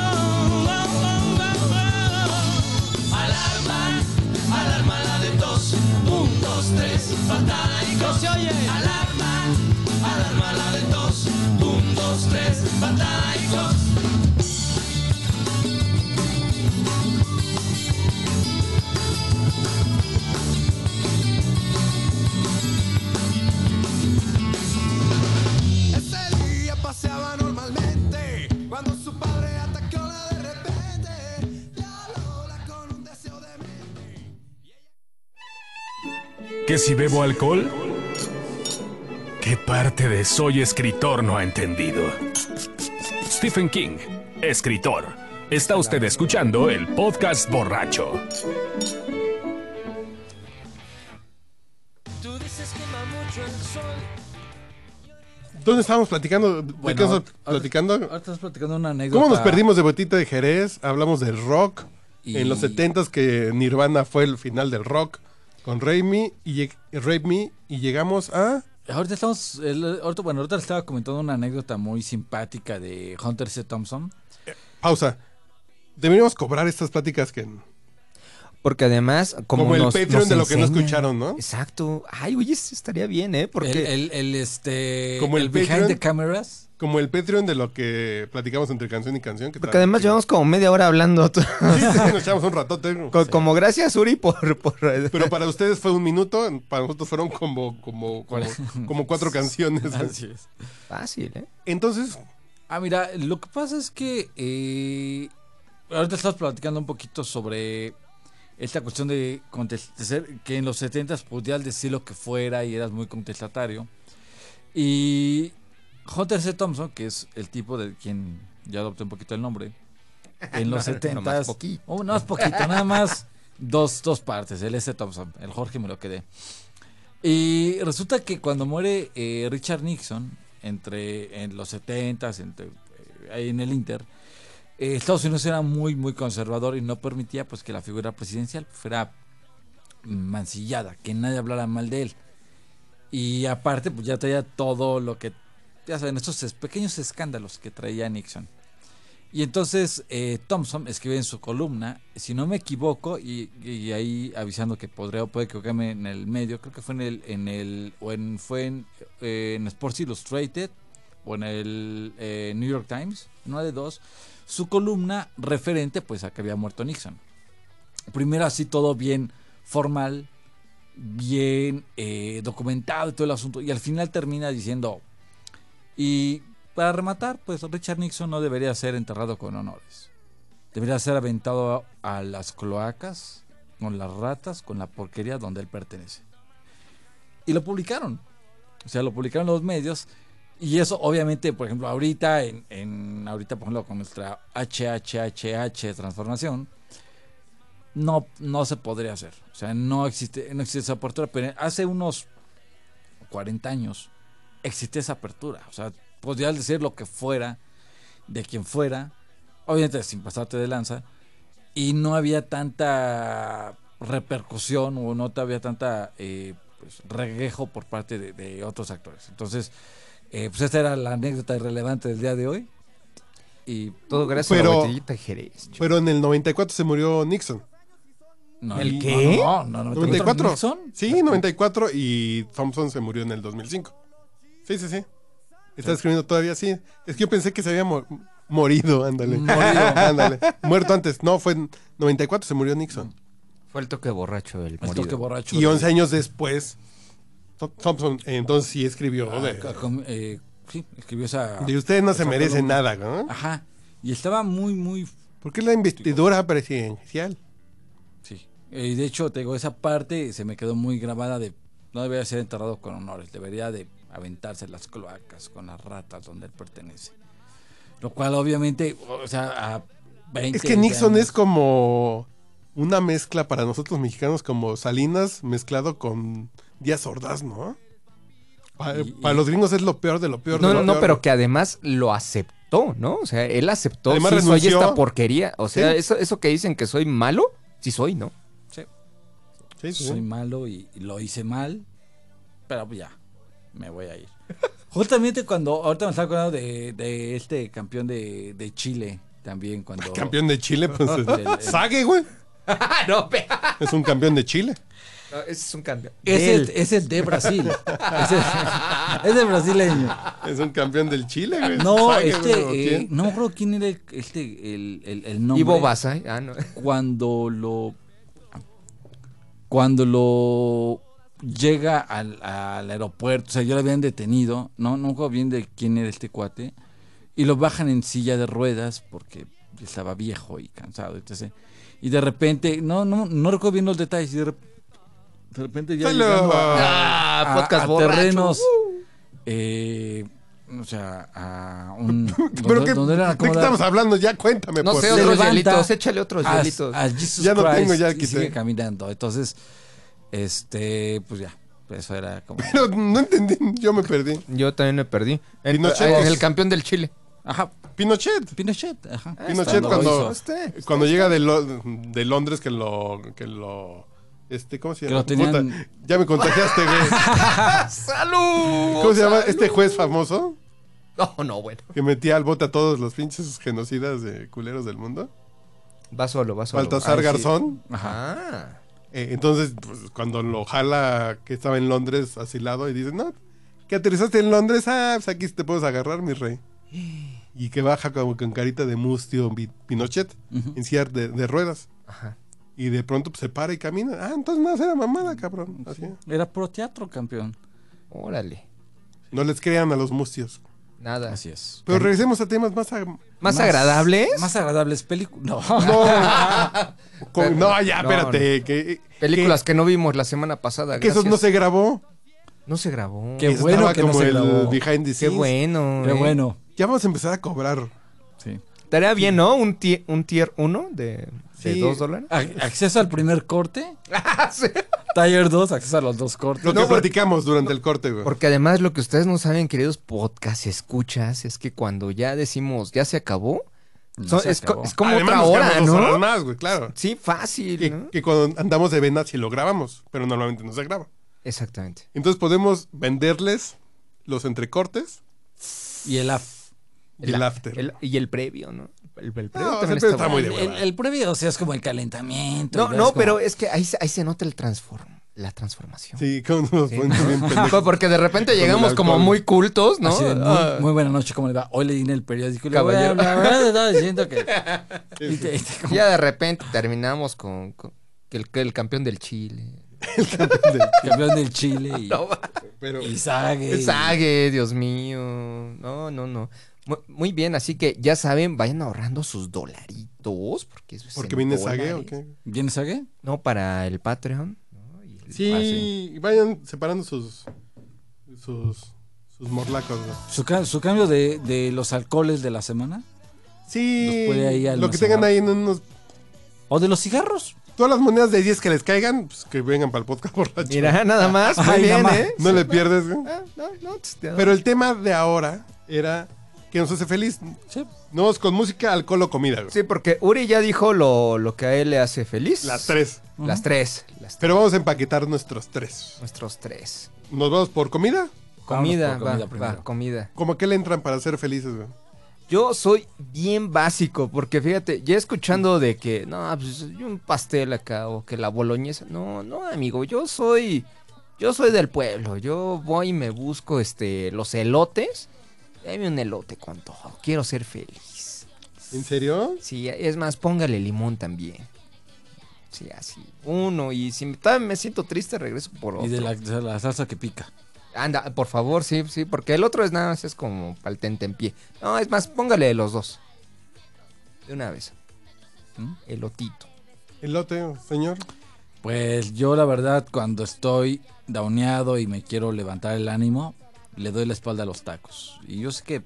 Alarma, alarma la de tos, un, dos, tres, satánicos se oye. Alarma, alarma la de tos, un, dos, tres, satánicos. Ese día paseaba normalmente cuando su padre atacóla de repente. Le habló la con un deseo de mente. ¿Que si bebo alcohol? ¿Qué parte de soy escritor no ha entendido? Stephen King, escritor. Está usted escuchando el podcast borracho. Tú dices quema mucho el sol. ¿Dónde estábamos platicando? ¿De Bueno, qué estamos ahorita- platicando? Ahorita estás platicando una anécdota. ¿Cómo nos perdimos de Botita de Jerez? Hablamos del rock. Y- En los setentas que Nirvana fue el final del rock con Raimi y, lleg- Raimi, y llegamos a... Ahorita estamos, el- ahorita, bueno, ahorita le estaba comentando una anécdota muy simpática de Hunter C. Thompson. Pausa. Deberíamos cobrar estas pláticas que... Porque además, como, Como el nos- Patreon nos de lo que no enseña- escucharon, ¿no? Exacto. Ay, oye, eso estaría bien, ¿eh? El, Porque el, el, este, Como el Behind Patreon. the Cameras. como el Patreon de lo que platicamos entre canción y canción. Que Porque además llevamos como media hora hablando. Sí, sí, nos echamos un ratote. Co- Como gracias, Uri, por... por... Pero para ustedes fue un minuto, para nosotros fueron como, como, como, como cuatro canciones. Así es. Fácil, ¿eh? Entonces, Ah, mira, lo que pasa es que eh, ahorita estás platicando un poquito sobre esta cuestión de contestar, que en los setentas podías decir lo que fuera y eras muy contestatario. Y Hunter C. Thompson, que es el tipo de quien ya adopté un poquito el nombre, en los setentas... nomás poquito. Oh, no, es poquito, nada más dos, dos partes, el S. Thompson, el Jorge me lo quedé. Y resulta que cuando muere eh, Richard Nixon, entre en los setentas, entre, eh, ahí en el Inter, eh, Estados Unidos era muy, muy conservador y no permitía pues que la figura presidencial fuera mancillada, que nadie hablara mal de él. Y aparte, pues ya traía todo lo que, ya saben, estos es- pequeños escándalos que traía Nixon. Y entonces eh, Thompson escribe en su columna, si no me equivoco, y, y ahí avisando que podría puede equivocarme en el medio, creo que fue en el, en el o en, fue en, eh, en Sports Illustrated o en el eh, New York Times, una de dos, su columna referente pues a que había muerto Nixon. Primero así todo bien formal, bien eh, documentado y todo el asunto, y al final termina diciendo, y para rematar, pues Richard Nixon no debería ser enterrado con honores. Debería ser aventado a, a las cloacas, con las ratas, con la porquería donde él pertenece. Y lo publicaron. O sea, lo publicaron los medios. Y eso, obviamente, por ejemplo, ahorita, en, en ahorita, por ejemplo, con nuestra H H H H transformación, no, no se podría hacer. O sea, no existe, no existe esa apertura. Pero hace unos cuarenta años existe esa apertura. O sea, podrías decir lo que fuera, de quien fuera, obviamente sin pasarte de lanza, y no había tanta repercusión o no había tanta eh, pues, reguejo por parte de, de otros actores. Entonces, eh, pues esta era la anécdota irrelevante del día de hoy. Y Todo gracias Pero- a la botellita de Jerez. chico. pero en el noventa y cuatro se murió Nixon. no, ¿El y- qué? No, no, no, no, ¿noventa y cuatro? ¿Nixon? Sí, noventa y cuatro y Thompson se murió en el dos mil cinco. Sí, sí, sí. Está escribiendo todavía, sí. Es que yo pensé que se había mo- morido, ándale. Morido. Ándale. Muerto antes. No, fue en noventa y cuatro se murió Nixon. Fue el toque borracho del El morido. toque borracho. Y de- once años después, Th- Thompson eh, entonces sí escribió Ah, de, ca- com- eh, sí, escribió esa... de ustedes no se esa merecen columna. nada, ¿no? Ajá. Y estaba muy, muy... Porque es la investidura presidencial. Sí. Y de hecho, te digo, esa parte se me quedó muy grabada de... No debería ser enterrado con honores. Debería de aventarse en las cloacas con las ratas donde él pertenece. Lo cual obviamente, o sea, a veinte Es que Nixon años- es como una mezcla para nosotros mexicanos, como Salinas mezclado con Díaz Ordaz, ¿no? Pa- Y- para y- los gringos es lo peor de lo peor No, de no, lo no, peor. pero que además lo aceptó, ¿no? O sea, él aceptó, Además sí, soy renunció. esta porquería. O sea, Sí. eso, eso que dicen que soy malo, sí soy, ¿no? Sí, Sí, sí, soy sí. malo y, y lo hice mal, pero pues ya, me voy a ir. Justamente cuando, ahorita me estaba acordando de, de este campeón de, de Chile también, cuando... Campeón de Chile, pues. El- el- Sague, güey. no, pe- Es un campeón de Chile. no, ese es un cambio. Es De el, él. es el de Brasil. es, el, es el brasileño. Es un campeón del Chile, güey. No, Sague, este, güey, ¿o eh, quién? no me acuerdo quién era el, este, el, el, el nombre. Ivo Basay. Ah, no. Cuando lo, cuando lo llega al, al aeropuerto, o sea, ya lo habían detenido, no, no me acuerdo bien de quién era este cuate, y lo bajan en silla de ruedas porque estaba viejo y cansado, etcétera. Y de repente, no, no, no recuerdo bien los detalles, y de, rep- de repente ya Hello. llegando a, Ah, a- podcast a borracho. terrenos, eh, o sea, a un... ¿Pero donde- qué, donde eran ¿de qué acomodados- estamos hablando? Ya cuéntame, No por sé, se otros levanta hielitos. Échale otros a, hielitos. a Jesus Ya no Christ tengo, ya y quité. sigue caminando. Entonces, este, pues ya, eso era como... Pero no entendí, yo me perdí. Yo también me perdí. En, Pinochet. en el campeón del Chile. Ajá, Pinochet. Pinochet, ajá. Pinochet Cuando lo cuando, hizo. Este, cuando llega de, Lo- de Londres que lo, que lo, este, ¿cómo se Que llama? lo tenían- Puta, ya me contagiaste, güey. ¡Salud! ¿Cómo se llama este juez famoso No, no, bueno. que metía al bote a todos los pinches genocidas de culeros del mundo? Va solo, va solo. Baltasar Ay, sí. Garzón. Ajá. Ah. Eh, entonces, pues, cuando lo jala que estaba en Londres asilado y dice, no, que aterrizaste en Londres, ah, pues aquí te puedes agarrar, mi rey. Y que baja como con carita de mustio Pi- Pinochet Ujú. en silla de, de ruedas. Ajá. Y de pronto pues, se para y camina. Ah, entonces no era mamada, cabrón. Así. Era pro teatro, campeón. Órale. No les crean a los mustios. Nada. Así es. Pero regresemos a temas más... ag- ¿Más, agradables? Más agradables películas. No. No, con- no, ya, No, espérate. Que, Películas que, no vimos la semana pasada. que, que eso gracias. no se grabó. No se grabó. Qué Eso bueno estaba que no como se el grabó. behind the Qué scenes. bueno. Qué eh. bueno. Ya vamos a empezar a cobrar. Sí. Estaría bien, ¿no? Un, tie- un tier uno de, de Sí. dos dólares. A- Acceso al primer corte. Sí. Tier dos, acceso a los dos cortes. Lo No, que porque- platicamos durante el corte, güey. Porque además lo que ustedes no saben, queridos podcast escuchas, es que cuando ya decimos ya se acabó, No son- se es, co- acabó. es como Además, otra nos hora, quedamos dos horas ¿no? más, güey, claro. Sí, fácil, Que, ¿no? que cuando andamos de venas sí lo grabamos, pero normalmente no se graba. Exactamente. Entonces podemos venderles los entrecortes Y el af. y el, after. El- y el previo, ¿no? El, el previo No, también siempre está está muy bueno. de El, hueva. el previo, o sea, es como el calentamiento. No, y ves no, como- pero es que ahí, se- ahí se nota el transform, la transformación. Sí, como nos Sí, ponen ¿no? bien pendejos. Pues porque de repente Con el llegamos como alcohol. muy cultos, ¿no? Así de, muy, Ah, muy buena noche, ¿cómo le va? Hoy leí en el periódico. y le Caballero. voy a- La verdad estaba diciendo que. y te- y te- como- ya de repente terminamos con, con que el, que el campeón del Chile. campeón del Chile y, No, Pero y Sague. Sague, Dios mío. No, no, no. Mu- Muy bien, así que ya saben, vayan ahorrando sus dolaritos. Porque eso es ¿Porque en viene Sague o dólares. qué? ¿Viene Sague? No, para el Patreon. ¿no? Y el Sí, pase. vayan separando sus sus sus morlacos, güey. ¿Su, ca- su cambio de, de los alcoholes de la semana? Sí, Los puede ahí lo que almacenar. tengan ahí en unos... ¿O de los cigarros? Todas las monedas de diez que les caigan, pues que vengan para el podcast borracho. Mira, nada más. Muy Ay, bien, nada más. ¿eh? No le pierdes, güey. Ah, no, no, tss, no. Pero el tema de ahora era que nos hace feliz. Sí. No vamos con música, alcohol o comida, güey. Sí, porque Uri ya dijo lo, lo que a él le hace feliz. Las tres. Las tres. Las Pero vamos a empaquetar nuestros tres. Nuestros tres. ¿Nos vamos por comida? Comida, por va, comida va, primero. comida. ¿Cómo a qué le entran para ser felices, güey? Yo soy bien básico, porque fíjate, ya escuchando de que, no, pues un pastel acá o que la boloñesa. No, no, amigo, yo soy, yo soy del pueblo. Yo voy y me busco este, los elotes. Dame un elote con todo. Quiero ser feliz. ¿En serio? Sí, es más, póngale limón también. Sí, así. Uno, y si me, todavía me siento triste, regreso por otro. Y de la, de la salsa que pica. Anda, por favor, sí, sí, porque el otro es nada más, es como para el tentempié. No, es más, póngale los dos. De una vez. ¿Mm? Elotito. Elote, señor. Pues yo la verdad cuando estoy dauneado y me quiero levantar el ánimo, le doy la espalda a los tacos. Y yo sé que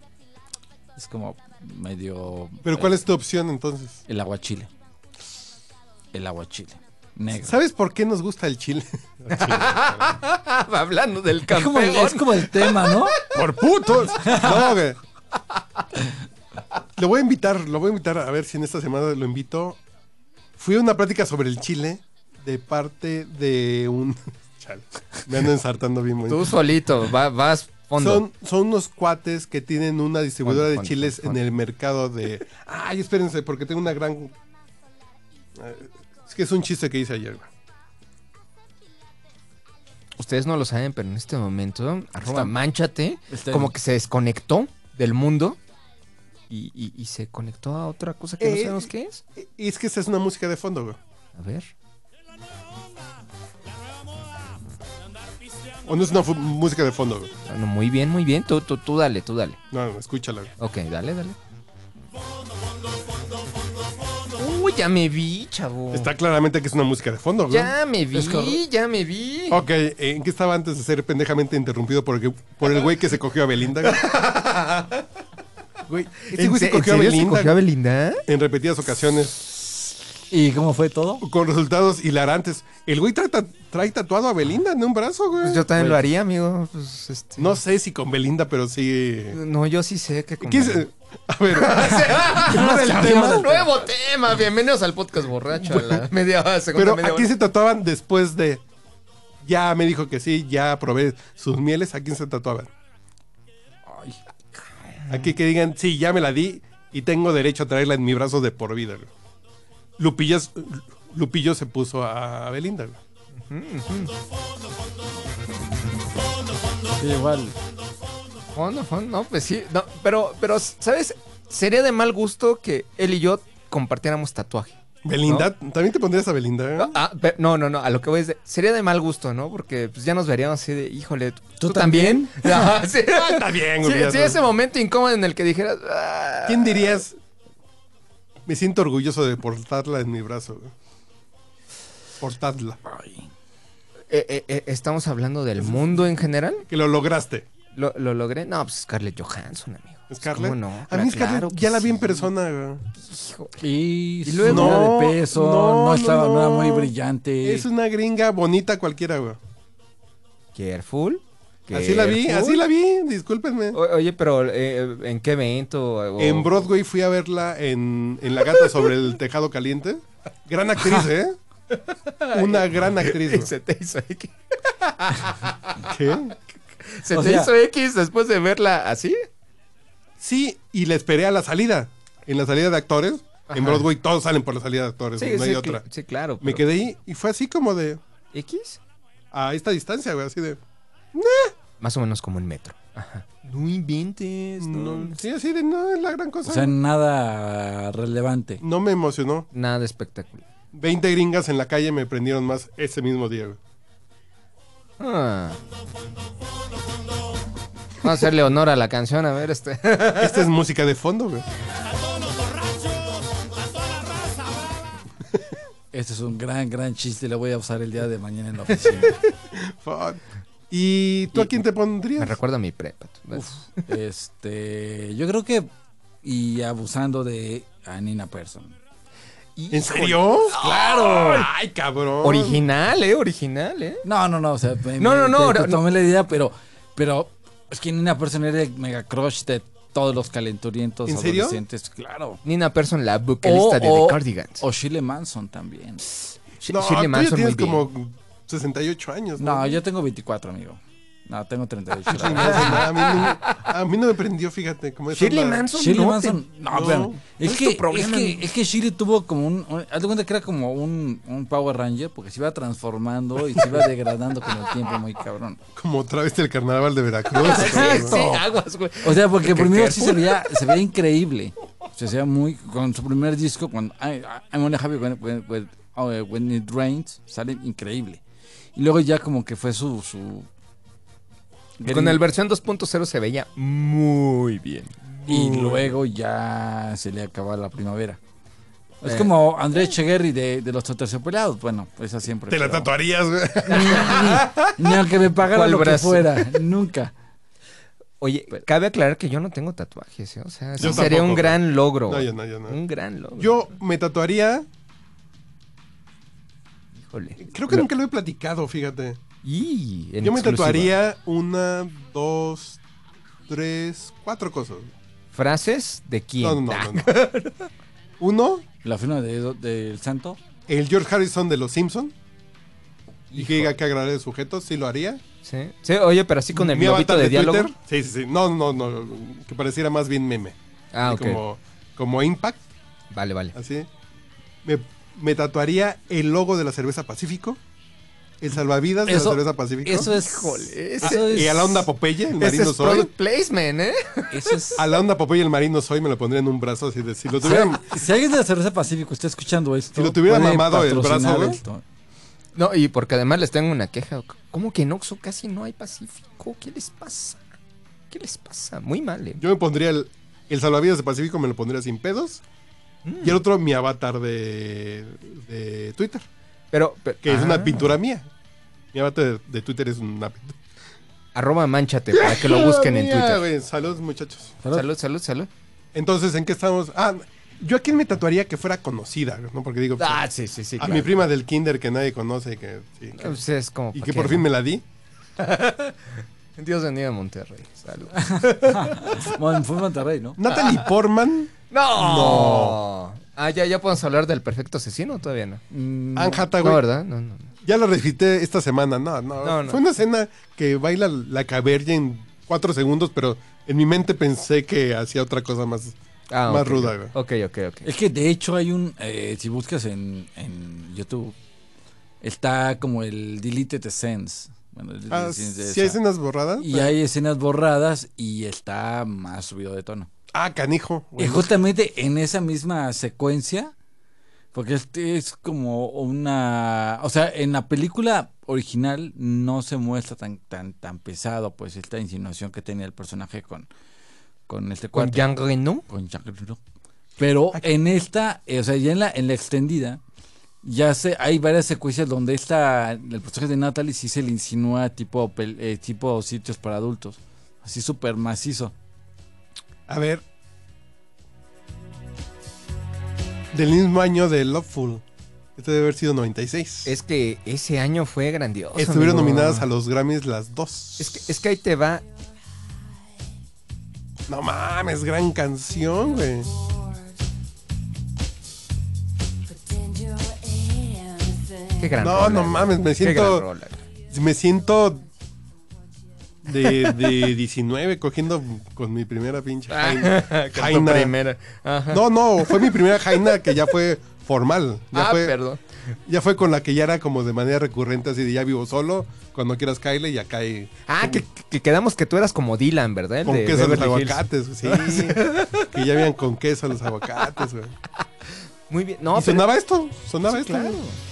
es como medio... ¿Pero cuál es tu opción entonces? El aguachile. El aguachile. Negro. ¿Sabes por qué nos gusta el chile? Hablando del Es como, campeón. el, es como el tema, ¿no? ¡Por putos! No, güey. Lo voy a invitar, lo voy a invitar a ver si en esta semana lo invito. Fui a una plática sobre el chile de parte de un... Chale, me ando ensartando bien muy Tú solito, va- vas fondo. Son, son unos cuates que tienen una distribuidora Fondo, de fondo, chiles fondo. en el mercado de... Ay, espérense, porque tengo una gran... Eh, Es que es un chiste que hice ayer, güey. Ustedes no lo saben, pero en este momento, arroba Está- manchate, está- como que se desconectó del mundo y, y- y se conectó a otra cosa que no Eh, sabemos qué es. Y es que esa es una música de fondo, güey. A ver. O no es una fu- música de fondo, güey. No, muy bien, muy bien. Tú, tú, tú dale, tú dale. No, no, escúchala, güey. Ok, dale, dale. Uy, ya me vi, chavo. Está claramente que es una música de fondo, güey. Ya me vi, Es correcto. ya me vi. Ok, ¿en qué estaba antes de ser pendejamente interrumpido por el, por el güey que se cogió a Belinda? Güey, güey este ¿En güey se se- cogió a en serio se Belinda cogió a Belinda? en repetidas ocasiones ¿Y cómo fue todo? con resultados hilarantes. El güey trae, ta- trae tatuado a Belinda en un brazo, güey. Pues yo también Güey, lo haría, amigo. Pues, este... No sé si con Belinda, pero sí. No, yo sí sé que... como- ¿Quién se- A ver, ¿no era el Cambiamos tema? de nuevo tema. Bienvenidos al podcast borracho. A la media hora, segunda Pero media ¿a quién hora. se tatuaban después de... Ya me dijo que sí, ya probé sus mieles. ¿A quién se tatuaban? Aquí que digan, sí, ya me la di y tengo derecho a traerla en mi brazo de por vida. Güey. Lupillas, Lupillo se puso a Belinda. Güey. Sí, igual. Fondo, fondo, no, pues sí. No, pero, pero, ¿sabes? Sería de mal gusto que él y yo compartiéramos tatuaje. Belinda, ¿también te pondrías a Belinda? No, ah, pe- no, no, no, a lo que voy es de, sería de mal gusto, ¿no? Porque pues ya nos veríamos así de, híjole, ¿tú, ¿Tú ¿tú también? Ajá, sí. Ah, está bien, Sí, güey. sí, ese momento incómodo en el que dijeras, ah. ¿Quién dirías? Me siento orgulloso de portarla en mi brazo, güey. Portarla. Ay. Eh, eh, eh, ¿Estamos hablando del mundo en general? Que lo lograste. ¿Lo, lo logré? No, pues Scarlett Johansson, amigo. ¿Scarlett? ¿Cómo no? A mí Claro Scarlett que ya la vi en sí. persona, güey. Hijo. Y, Y luego- subida No, de peso, no, no, no, estaba, no, era no. muy brillante. Es una gringa bonita cualquiera, güey. Careful. Así la vi, careful. así la vi, discúlpenme. O- oye, pero eh, ¿en qué evento? O- En Broadway fui a verla en, en La Gata sobre el Tejado Caliente. Gran actriz, ¿eh? Una gran actriz, güey. Se te hizo X. ¿Qué? ¿Se O te sea- hizo X después de verla así? Sí, y la esperé a la salida. En la salida de actores. Ajá. En Broadway todos salen por la salida de actores, Sí, no sí, hay cl- otra. sí, claro. Me pero- quedé ahí y fue así como de... ¿X? A esta distancia, güey, así de... Más o menos como en metro. Ajá. No inventes. No, No, sí, así de... No, es la gran cosa. O sea, nada relevante. No me emocionó. Nada espectacular. veinte gringas en la calle me prendieron más ese mismo día, güey. Ah. Vamos a hacerle honor a la canción, a ver este. Esta es música de fondo, güey. Este es un gran, gran chiste. Lo voy a usar el día de mañana en la oficina. Fuck. ¿Y tú a quién te Me pondrías? recuerda a mi prepa. Uf, este, yo creo que y abusando de a Nina Persson. ¿En serio? ¡Claro! ¡Ay, cabrón! Original, eh, original, eh. No, no, no, o sea, me- No, no, me- no, te- te no. tomé la idea, pero, pero es que Nina Persson era el mega crush de todos los calenturientos ¿En serio? adolescentes, claro. Nina Persson, la vocalista de The Cardigans. o Shirley Manson también. Sh- No, Shirley tú ya Manson muy tienes bien. como sesenta y ocho años, ¿no? No, yo tengo veinticuatro, amigo. No, tengo treinta y ocho. Shirley Manson, a, mí no, a mí no me prendió, fíjate. Como esa Shirley onda- Manson, Shirley no Manson, te- no, no. vean, es, es que, tu problema, es, que, amigo. es que Shirley tuvo como un, un- haz de cuenta que era como un, un Power Ranger, porque se iba transformando y se iba degradando con el tiempo muy cabrón. Como otra vez del carnaval de Veracruz. Sí, cabrón. sí, aguas, güey. O sea, porque ¿Qué- primero qué? sí se veía, se veía increíble. Se veía muy, con su primer disco, cuando I, I'm only happy when, when, when, oh, eh, when it rains, sale increíble. Y luego ya como que fue su... su Con el versión dos punto cero se veía muy bien. Y luego ya se le acaba la primavera. Es Eh. como Andrés Echeguerri de, de los Terciopelados. Bueno, esa siempre. Te la pero- tatuarías, güey. Ni, ni aunque me pagara ¿Cuál lo brazo? que fuera. Nunca. Oye, cabe aclarar que yo no tengo tatuajes, ¿eh? O sea, sí Yo sería tampoco, un gran güey. logro. No, yo no, yo no. Un gran logro. Yo me tatuaría... Híjole. Creo que nunca lo he platicado, fíjate. Y en Yo me exclusiva. tatuaría una, dos, tres, cuatro cosas. ¿Frases de quién? No, no, no, Ah, no, no. Uno, La firma de- del santo. el George Harrison de Los Simpson. Y hijo. que diga que agradece sujetos, sí lo haría. Sí. Sí, oye, pero así con el Mi globito avatar de, diálogo. Twitter. Sí, sí, sí. No, no, no. Que pareciera más bien meme. Ah, Así ok. Como, como Impact, Vale, vale. así. Me, me tatuaría el logo de la cerveza Pacífico. El salvavidas de Eso- la cerveza Pacífico. Eso es. Híjole, Ah, eso es- Y a la onda Popeye, el Ese marino es soy. product placement, ¿eh? Eso es. A la onda Popeye, el marino soy, me lo pondría en un brazo así de si lo tuviera. Si alguien de la cerveza Pacífico está escuchando esto, Si lo tuviera puede mamado el brazo, patrocinar güey. esto. No, y porque además les tengo una queja. ¿Cómo que en Oxxo casi no hay Pacífico? ¿Qué les pasa? ¿Qué les pasa? Muy mal, ¿eh? Yo me pondría el, el salvavidas de Pacífico, me lo pondría sin pedos. Mm. Y el otro, mi avatar de, de Twitter, Pero, pero- que es ah, una pintura mía. Mi avatar de, de Twitter es una pintura. Arroba manchate para que lo busquen en Mía, Twitter. güey. Saludos, muchachos. Salud, salud, salud. Entonces, ¿en qué estamos? Ah, yo a quién me tatuaría que fuera conocida, ¿no? Porque digo, pues, Ah, sí, sí, sí. a claro. mi prima del kinder que nadie conoce, que, sí, que- Pues es como y pa' que qué, por fin ¿no? me la di. Dios bendiga a Monterrey. Salud. Bueno, fue en Monterrey, ¿no? Natalie Portman, ¡No! No. Ah, ya, ya podemos hablar del perfecto asesino o todavía no. Mm, Anne Hathaway. No, ¿verdad? No, no. no. Ya la recité esta semana. No, no, No, no. Fue una escena que baila la caberya en cuatro segundos, pero en mi mente pensé que hacía otra cosa más, Ah, más ok, ruda, güey. Ok, ok, ok. Es que de hecho hay un. Eh, si buscas en, en YouTube, está como el Deleted Scenes. Bueno, de- Ah, de- de ¿sí esa. hay escenas borradas? Y hay escenas borradas y está más subido de tono. Ah, canijo. Y Bueno, justamente en esa misma secuencia, porque este es como una, o sea, en la película original no se muestra tan tan tan pesado, pues esta insinuación que tenía el personaje con con este Con cuate, Jean Reno. con Jean Reno. Pero en esta, eh, o sea, ya en la en la extendida ya se hay varias secuencias donde esta el personaje de Natalie sí se le insinúa tipo pel- eh, tipo sitios para adultos, así súper macizo. a ver. Del mismo año de Loveful. Este debe haber sido noventa y seis. Es que ese año fue grandioso. Estuvieron amigo. nominadas a los Grammys las dos. Es que, es que ahí te va. No mames, gran canción, güey. Qué gran No, rola, no güey. mames, me Qué gran siento. rola. Me siento. De, de diecinueve cogiendo con mi primera pinche jaina. Con tu jaina. primera. Ajá. No, no, fue mi primera jaina que ya fue formal. Ya ah, fue, perdón. ya fue con la que ya era como de manera recurrente, así de ya vivo solo. Cuando quieras Kyle, ya cae. Ah, que, que quedamos que tú eras como Dylan, ¿verdad? El Con de queso los Beverly Hills. aguacates, sí. Que ya habían con queso los aguacates, güey. Muy bien. No, ¿Y pero- sonaba esto? ¿Sonaba Sí, esto? claro.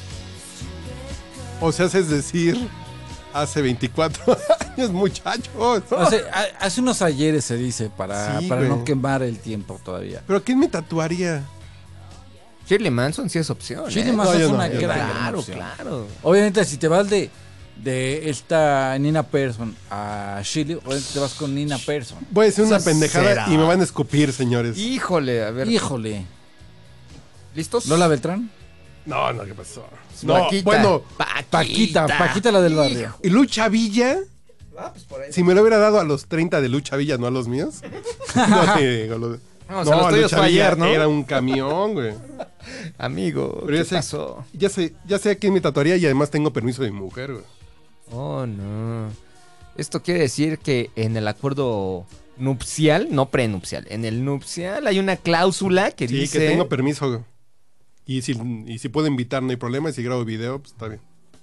O sea, es decir, hace veinticuatro años, muchachos. Hace, ha- hace unos ayeres se dice para, Sí, para güey. no quemar el tiempo todavía. ¿Pero quién me tatuaría? Shirley Manson sí es opción. Shirley ¿eh? Manson No, yo es no, una yo no. gran Claro, opción. claro. Obviamente, si te vas de, de esta Nina Persson a Shirley, obviamente te vas con Nina Persson. Voy a decir una Esa pendejada será. y me van a escupir, señores. Híjole, a ver. Híjole. ¿Listos? ¿Lola Beltrán? No, no, ¿qué pasó? No, Paquita. bueno, Paquita, Paquita la del barrio. ¿y Lucha Villa? Ah, pues por ahí. Si me lo hubiera dado a los treinta de Lucha Villa, no a los míos. No, sí, digo, lo- No, o sea, los tuyos Lucha fue Villa ayer, ¿no? Era un camión, güey. Amigo, Pero ya ¿qué sé, pasó? ya sé, ya sé a quién me tatuaría y además tengo permiso de mi mujer, güey. Oh, no. Esto quiere decir que en el acuerdo nupcial, no prenupcial, en el nupcial hay una cláusula que Sí, dice... que tengo permiso, güey. Y si, y si puedo invitar, no hay problema. Y si grabo video, pues está bien.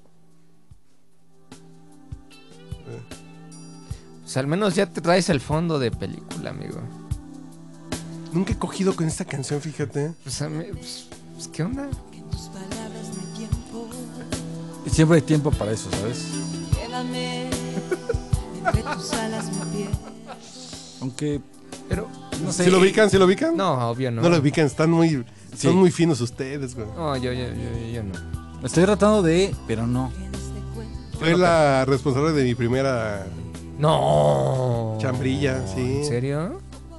Pues al menos ya te traes el fondo de película, amigo. Nunca he cogido con esta canción, fíjate. Pues, a mí- pues, pues, ¿qué onda? Y siempre hay tiempo para eso, ¿sabes? Llévame entre tus alas, mi piel. Aunque, Pero, no sé. ¿Sí lo ubican? ¿Sí lo ubican? no, obvio no. No lo ubican, están muy, Sí. son muy finos ustedes, güey. No, yo, yo, yo, yo no. Estoy tratando de, pero no. Fue la responsable de mi primera No. chambrilla, sí. ¿En serio?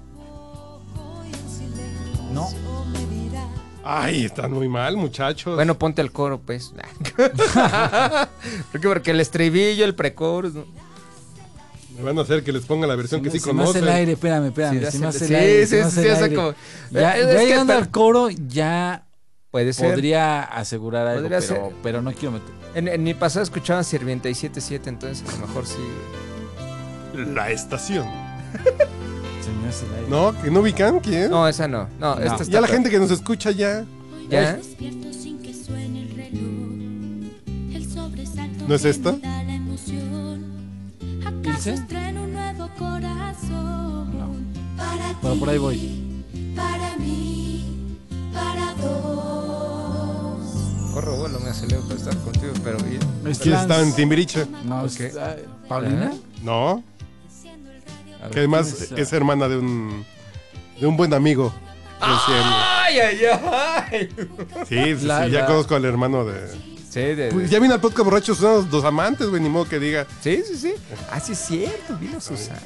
No. Ay, están muy mal, muchachos. Bueno, ponte el coro, pues. ¿Por qué? Porque el estribillo, el precoro... ¿no? Me van a hacer que les ponga la versión que sí se me hace conocen. el aire, espérame, espérame. Sí, se me hace sí, el aire. sí, se me sí, hace sí, el o sea, aire. como- Ya, es ya que llegando per- al coro, ya Puede ser. podría asegurar algo, Podría pero, ser. pero no quiero meter. En, en mi pasado escuchaba Sirvienta y siete siete, entonces a lo mejor sí. güey. La estación. Se me hace el aire. ¿No? ¿Que no ubican? ¿Quién? No, esa no. No, No. esta está Ya la peor. gente que nos escucha ya. ¿Ya? Despierto sin que suene el reloj. El sobresalto ¿No es que esta? me da la emoción. ¿Acaso ¿Ilse? estreno un nuevo corazón? No. Para Bueno, ti, por ahí voy. para mí, para dos. Corro, vuelo, me acelero para estar contigo, pero bien. Es ¿Quién está en trans. Timbiriche? No, Ok. es- ah, ¿Paulina? ¿Eh? No. Enciendo el radio. A ver, Que además ¿quién es hermana de un de un buen amigo. ¡Ay, ay, ay! Sí, sí, La- sí, ya la- conozco al hermano de... Sí, de, Pues ya vino al podcast borrachos unos dos amantes, güey, ni modo que diga. sí, sí, sí. Ah, sí es cierto, vino Susana.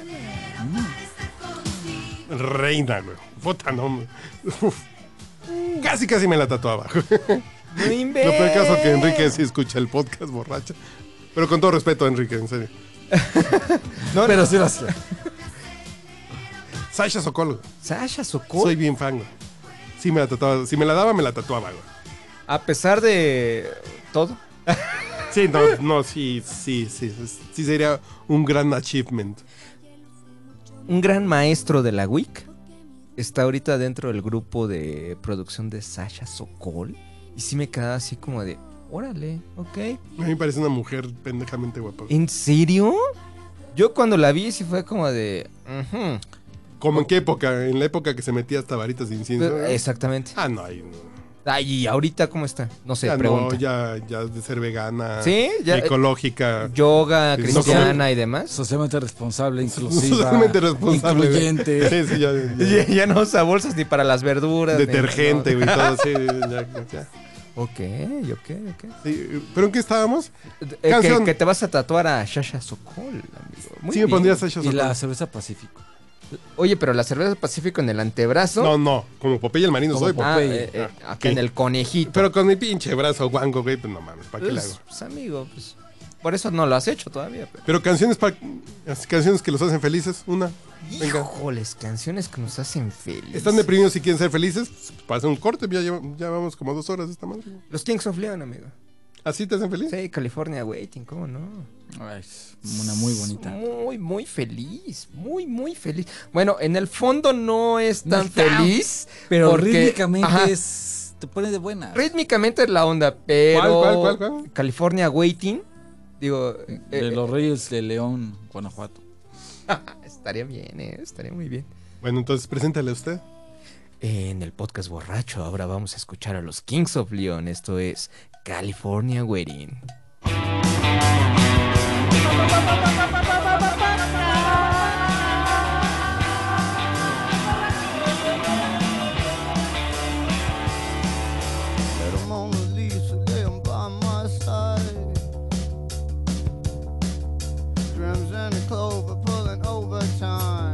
Reina, güey. Puta, no. Uf. Casi, casi me la tatuaba. No Lo inventes. peor caso que Enrique sí escucha el podcast borracho. Pero con todo respeto, Enrique, en serio. No, Pero no. sí lo hacía. Sasha Sokol, güey. Sasha Sokol. Soy bien fan, güey. Sí me la tatuaba. Si me la daba, me la tatuaba, güey. A pesar de todo. Sí, no, no, sí, sí, sí. Sí sería un gran achievement. Un gran maestro de la W I C está ahorita dentro del grupo de producción de Sasha Sokol. Y sí me quedaba así como de... Órale, ok. A mí me parece una mujer pendejamente guapa. ¿En serio? Yo cuando la vi sí fue como de... ujú. ¿Cómo en qué época? En la época que se metía hasta varitas de incienso. Eh, Exactamente. Ah, no, ahí no. Ay, ¿y ahorita cómo está? No sé, Ya pregunta. no, ya, ya de ser vegana. ¿Sí? Ya, ecológica. yoga, Sí, cristiana y demás. Socialmente responsable, inclusiva. Socialmente responsable. Incluyente. Sí, sí, ya, ya. Ya, ya no usa bolsas ni para las verduras. ni- Detergente, no. güey, todo. Sí, ya, ya. Ok, ok, ok. Sí, ¿pero en qué estábamos? Eh, que, Canción. que te vas a tatuar a Shasha Sokol, amigo. Muy Sí, me bien. pondrías a Sasha Y Sokol. la cerveza Pacífico. Oye, pero la cerveza Pacífico en el antebrazo. No, no, como Popeye el marino Como soy. Popeye. Ah, Popeye. eh, eh, acá ¿Qué? en el conejito. Pero con mi pinche brazo guango, güey, pues no mames, ¿para qué le hago? pues, pues, amigo, pues. Por eso no lo has hecho todavía. Pero... Pero canciones para canciones que los hacen felices, una. Venga. Híjoles, canciones que nos hacen felices. ¿Están deprimidos y quieren ser felices? Pues pasa un corte, ya, lleva- ya vamos como dos horas de esta madre. Los Kings of Leon, amigo. ¿Así te hacen feliz? Sí, California Waiting, ¿cómo no? Ay, es una muy bonita. Muy, muy feliz. Muy, muy feliz. Bueno, en el fondo no es No tan es tan- feliz. Pero porque- rítmicamente ajá, es. Te pone de buena. Rítmicamente es la onda, pero. ¿Cuál, cuál, cuál, cuál? California Waiting. Digo. eh, De eh, los Reyes de León, Guanajuato. estaría bien, eh, estaría muy bien. Bueno, entonces preséntale a usted. En el podcast borracho, ahora vamos a escuchar a los Kings of Leon. Esto es California Waiting. Little Mona Lisa laying by my side. Drums and a clover pulling overtime.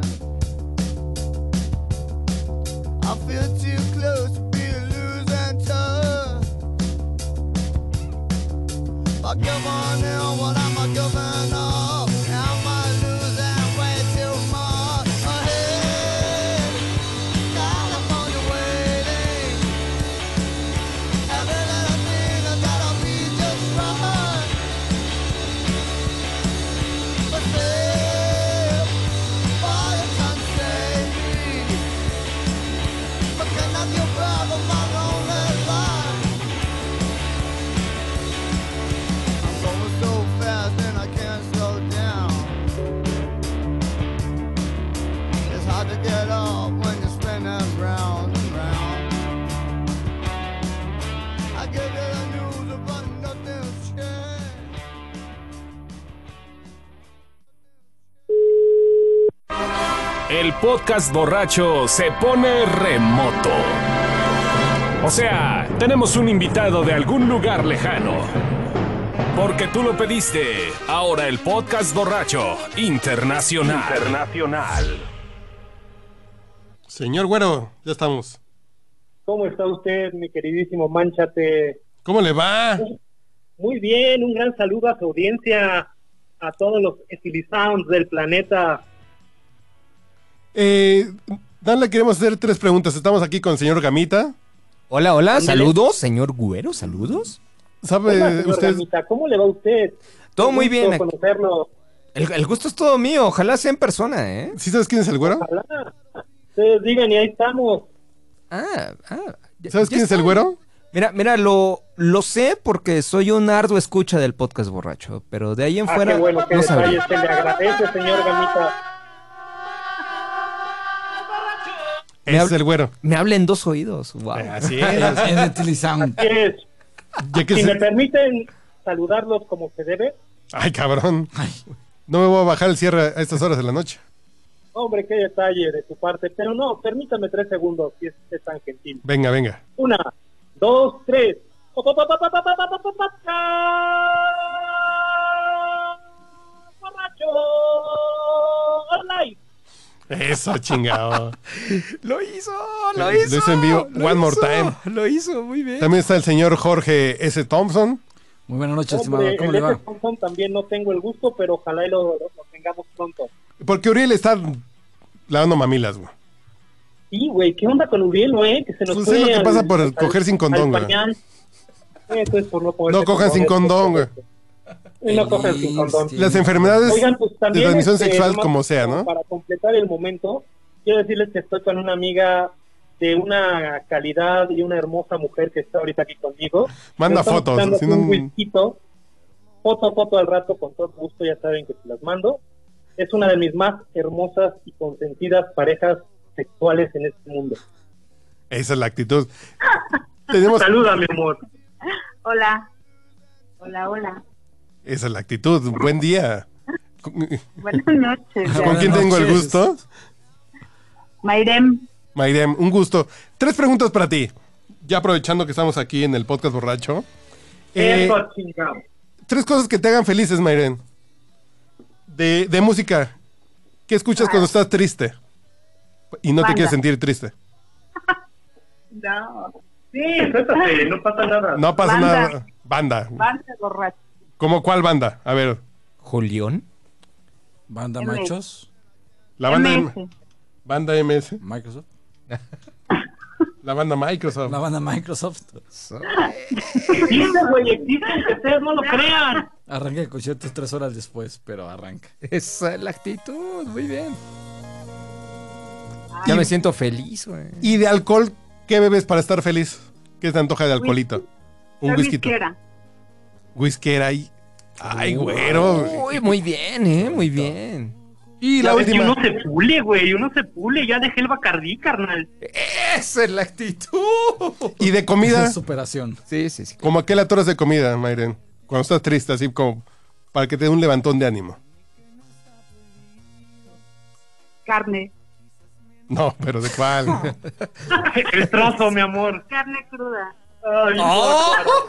I feel too close to be losing touch. I give on now, what am I giving up? Am I losing way too much? Ahead, California waiting. Every little thing has gotta be just right. But still, all you can say, but cannot you brother my lonely life? I'm going so fast and I can't slow down. It's hard to get off when you're spinning round and round. I give you the news but nothing's changed. El podcast borracho se pone remoto. O sea, tenemos un invitado de algún lugar lejano. Porque tú lo pediste. Ahora el podcast borracho internacional. Internacional. Señor Güero, ya estamos. ¿Cómo está usted, mi queridísimo Manchate? ¿Cómo le va? Muy bien, un gran saludo a su audiencia, a todos los estilizados del planeta. Eh, Dan, le queremos hacer tres preguntas. Estamos aquí con el señor Gamita. Hola, hola, Ándale. saludos, señor Güero, saludos. ¿Sabe Hola, señor usted? Gamita, ¿cómo le va a usted? Todo Un muy gusto bien. conocerlo. El, el gusto es todo mío, ojalá sea en persona, ¿eh? ¿Sí sabes quién es el Güero? Ojalá. Ustedes digan y ahí estamos. Ah, ah. ya- ¿Sabes ya quién es el está. Güero? Mira, mira, lo, lo sé porque soy un arduo escucha del podcast borracho, pero de ahí en Ah, fuera qué bueno, qué no detalle. sabía. Se le agradece, señor Gamita. Me Es hab- el Güero. Me habla en dos oídos, wow. Así En es. el Tilisound. Así es. Ya que Si se- me permiten saludarlos como se debe. Ay, cabrón. No me voy a bajar el cierre a estas horas de la noche. Hombre, qué detalle de su parte. Pero no, permítame tres segundos, si es usted tan gentil. Venga, venga. Una, dos, tres. Borracho Live. Eso, chingado. Lo hizo, Lo lo hizo. hizo en vivo. lo One more hizo, time. Lo hizo, muy bien. También está el señor Jorge S. Thompson. Muy buenas noches, estimado. Hombre, ¿Cómo el le va? F. Thompson también no tengo el gusto, pero ojalá y lo, lo- lo tengamos pronto. Porque Uriel está lavando mamilas, güey. Sí, güey, ¿qué onda con Uriel, güey? Que se nos Pues fue es lo que al- pasa por al- coger sin condón, al güey. pañal. Eso es por no ponerse No cojan sin condón, güey. Y no cojan sin condón. Sí. Las enfermedades Oigan, pues de también, transmisión este, sexual nomás como sea, ¿no? Para completar el momento, quiero decirles que estoy con una amiga de una calidad y una hermosa mujer que está ahorita aquí conmigo. Manda Nos estamos fotos, echando si no- un whiskito. Foto, foto al rato, con todo gusto, ya saben que se las mando. Es una de mis más hermosas y consentidas parejas sexuales en este mundo. Esa es la actitud. Tenemos... Saluda, mi amor. Hola. Hola, hola. Esa es la actitud. Buen día. Buenas noches. ¿Con quién tengo el gusto? Mayrem. Mayrem, un gusto. Tres preguntas para ti. Ya aprovechando que estamos aquí en el podcast borracho. Eh, Eso, chingado. tres cosas que te hagan felices, Mayrem. De, de música. ¿Qué escuchas cuando estás triste? Y no te Banda. quieres sentir triste. No. Sí, suéltate, no pasa nada. No pasa Banda. nada. Banda. Banda borracho. ¿Cómo cuál banda? A ver, Julián. Banda M S. machos, la banda M S. M- Banda M S. Microsoft. La banda Microsoft. La banda Microsoft. Existe, güey, existe, que ustedes no lo crean. Arranca el concierto tres horas después, pero arranca. Esa es la actitud, muy bien. Ya me siento feliz, güey. ¿Y de alcohol qué bebes para estar feliz? ¿Qué te antoja de alcoholito? Un Soy whisky. whiskera. Whiskera y... Ay, güero. Uy, muy bien, eh, muy bien. Y la Ya ves que última. uno se pule, güey, uno se pule, ya dejé el Bacardí, carnal. Esa es la actitud. ¿Y de comida? Superación. Sí, sí, sí. ¿Cómo a qué la toras de comida, Mayren? Cuando estás triste, así como para que te dé un levantón de ánimo. Carne. No, pero ¿de cuál? El trozo, mi amor. Carne cruda. Ay, ¡Oh!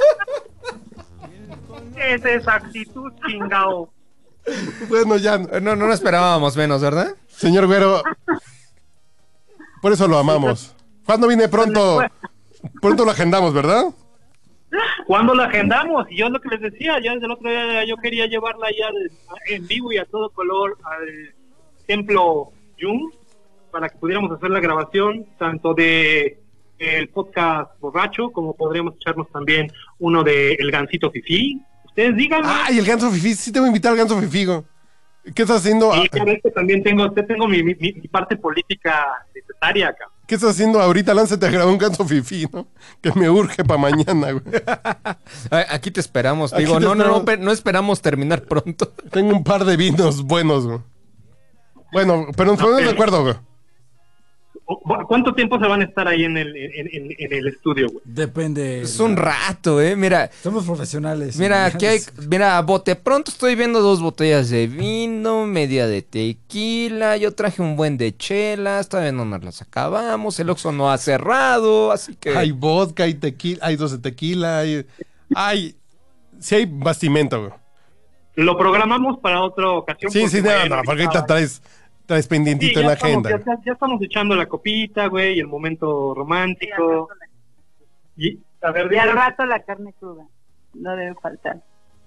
¿qué es esa actitud, chingao? Bueno, ya. No, no lo esperábamos menos, ¿verdad? Señor Güero, por eso lo amamos. ¿Cuándo viene pronto? Pronto lo agendamos, ¿verdad? ¿Cuándo la agendamos? Y yo es lo que les decía, ya desde el otro día yo quería llevarla ya de- en vivo y a todo color al templo Yum para que pudiéramos hacer la grabación tanto de el podcast borracho como podríamos echarnos también uno de El Gancito Fifí. Ustedes díganme. Ay, el ganso fifí. Sí te voy a invitar al ganso fifigo. ¿Qué estás haciendo? Y ya ves que también tengo, tengo mi, mi, mi parte política necesaria acá. ¿Qué estás haciendo ahorita? Lánzate a grabar un ganso fifí, ¿no? Que me urge para mañana, güey. Ay, aquí te esperamos. Aquí Digo, te no, no, no, esperamos. pe- no esperamos terminar pronto. Tengo un par de vinos buenos, güey. Bueno, pero nos ponemos de acuerdo, güey. O- ¿Cuánto tiempo se van a estar ahí en el, en, en- en el estudio, güey? Depende. Es un rato, eh. Mira, Somos profesionales. mira, aquí hay, mira, bote pronto estoy viendo dos botellas de vino, media de tequila, yo traje un buen de chelas, todavía no nos las acabamos, el Oxxo no ha cerrado, así que... Hay vodka, hay tequila, hay dos de tequila, hay... hay sí hay bastimento, güey. Lo programamos para otra ocasión. Sí, sí, no, bueno, no, porque ahorita ahorita- traes, traes Sí, pendientito ya en la estamos, agenda. ya, ya estamos echando la copita, güey, y el momento romántico. Y, a ver, Y al dime. rato la carne cruda. No debe faltar.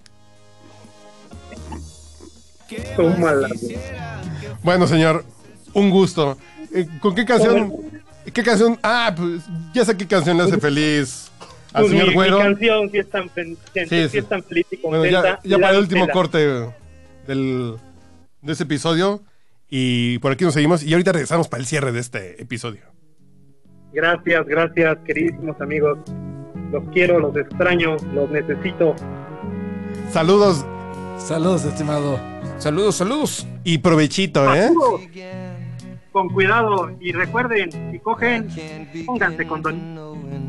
Tómala, güey. Bueno, señor, un gusto. Eh, ¿Con qué canción? ¿Qué canción? Ah, pues ya sé qué canción le hace feliz al Pues señor mi, mi Güero. canción sí es tan, fen- sí, Sí, sí sí. es tan feliz y Bueno, contenta. ya, ya para el último Láncela. corte del, de este episodio. Y por aquí nos seguimos. Y ahorita regresamos para el cierre de este episodio. Gracias, gracias, queridísimos amigos. Los quiero, los extraño, los necesito. Saludos Saludos, estimado. Saludos, saludos. y provechito, ¿eh? Saludos. Con cuidado y recuerden, si cogen, pónganse condón.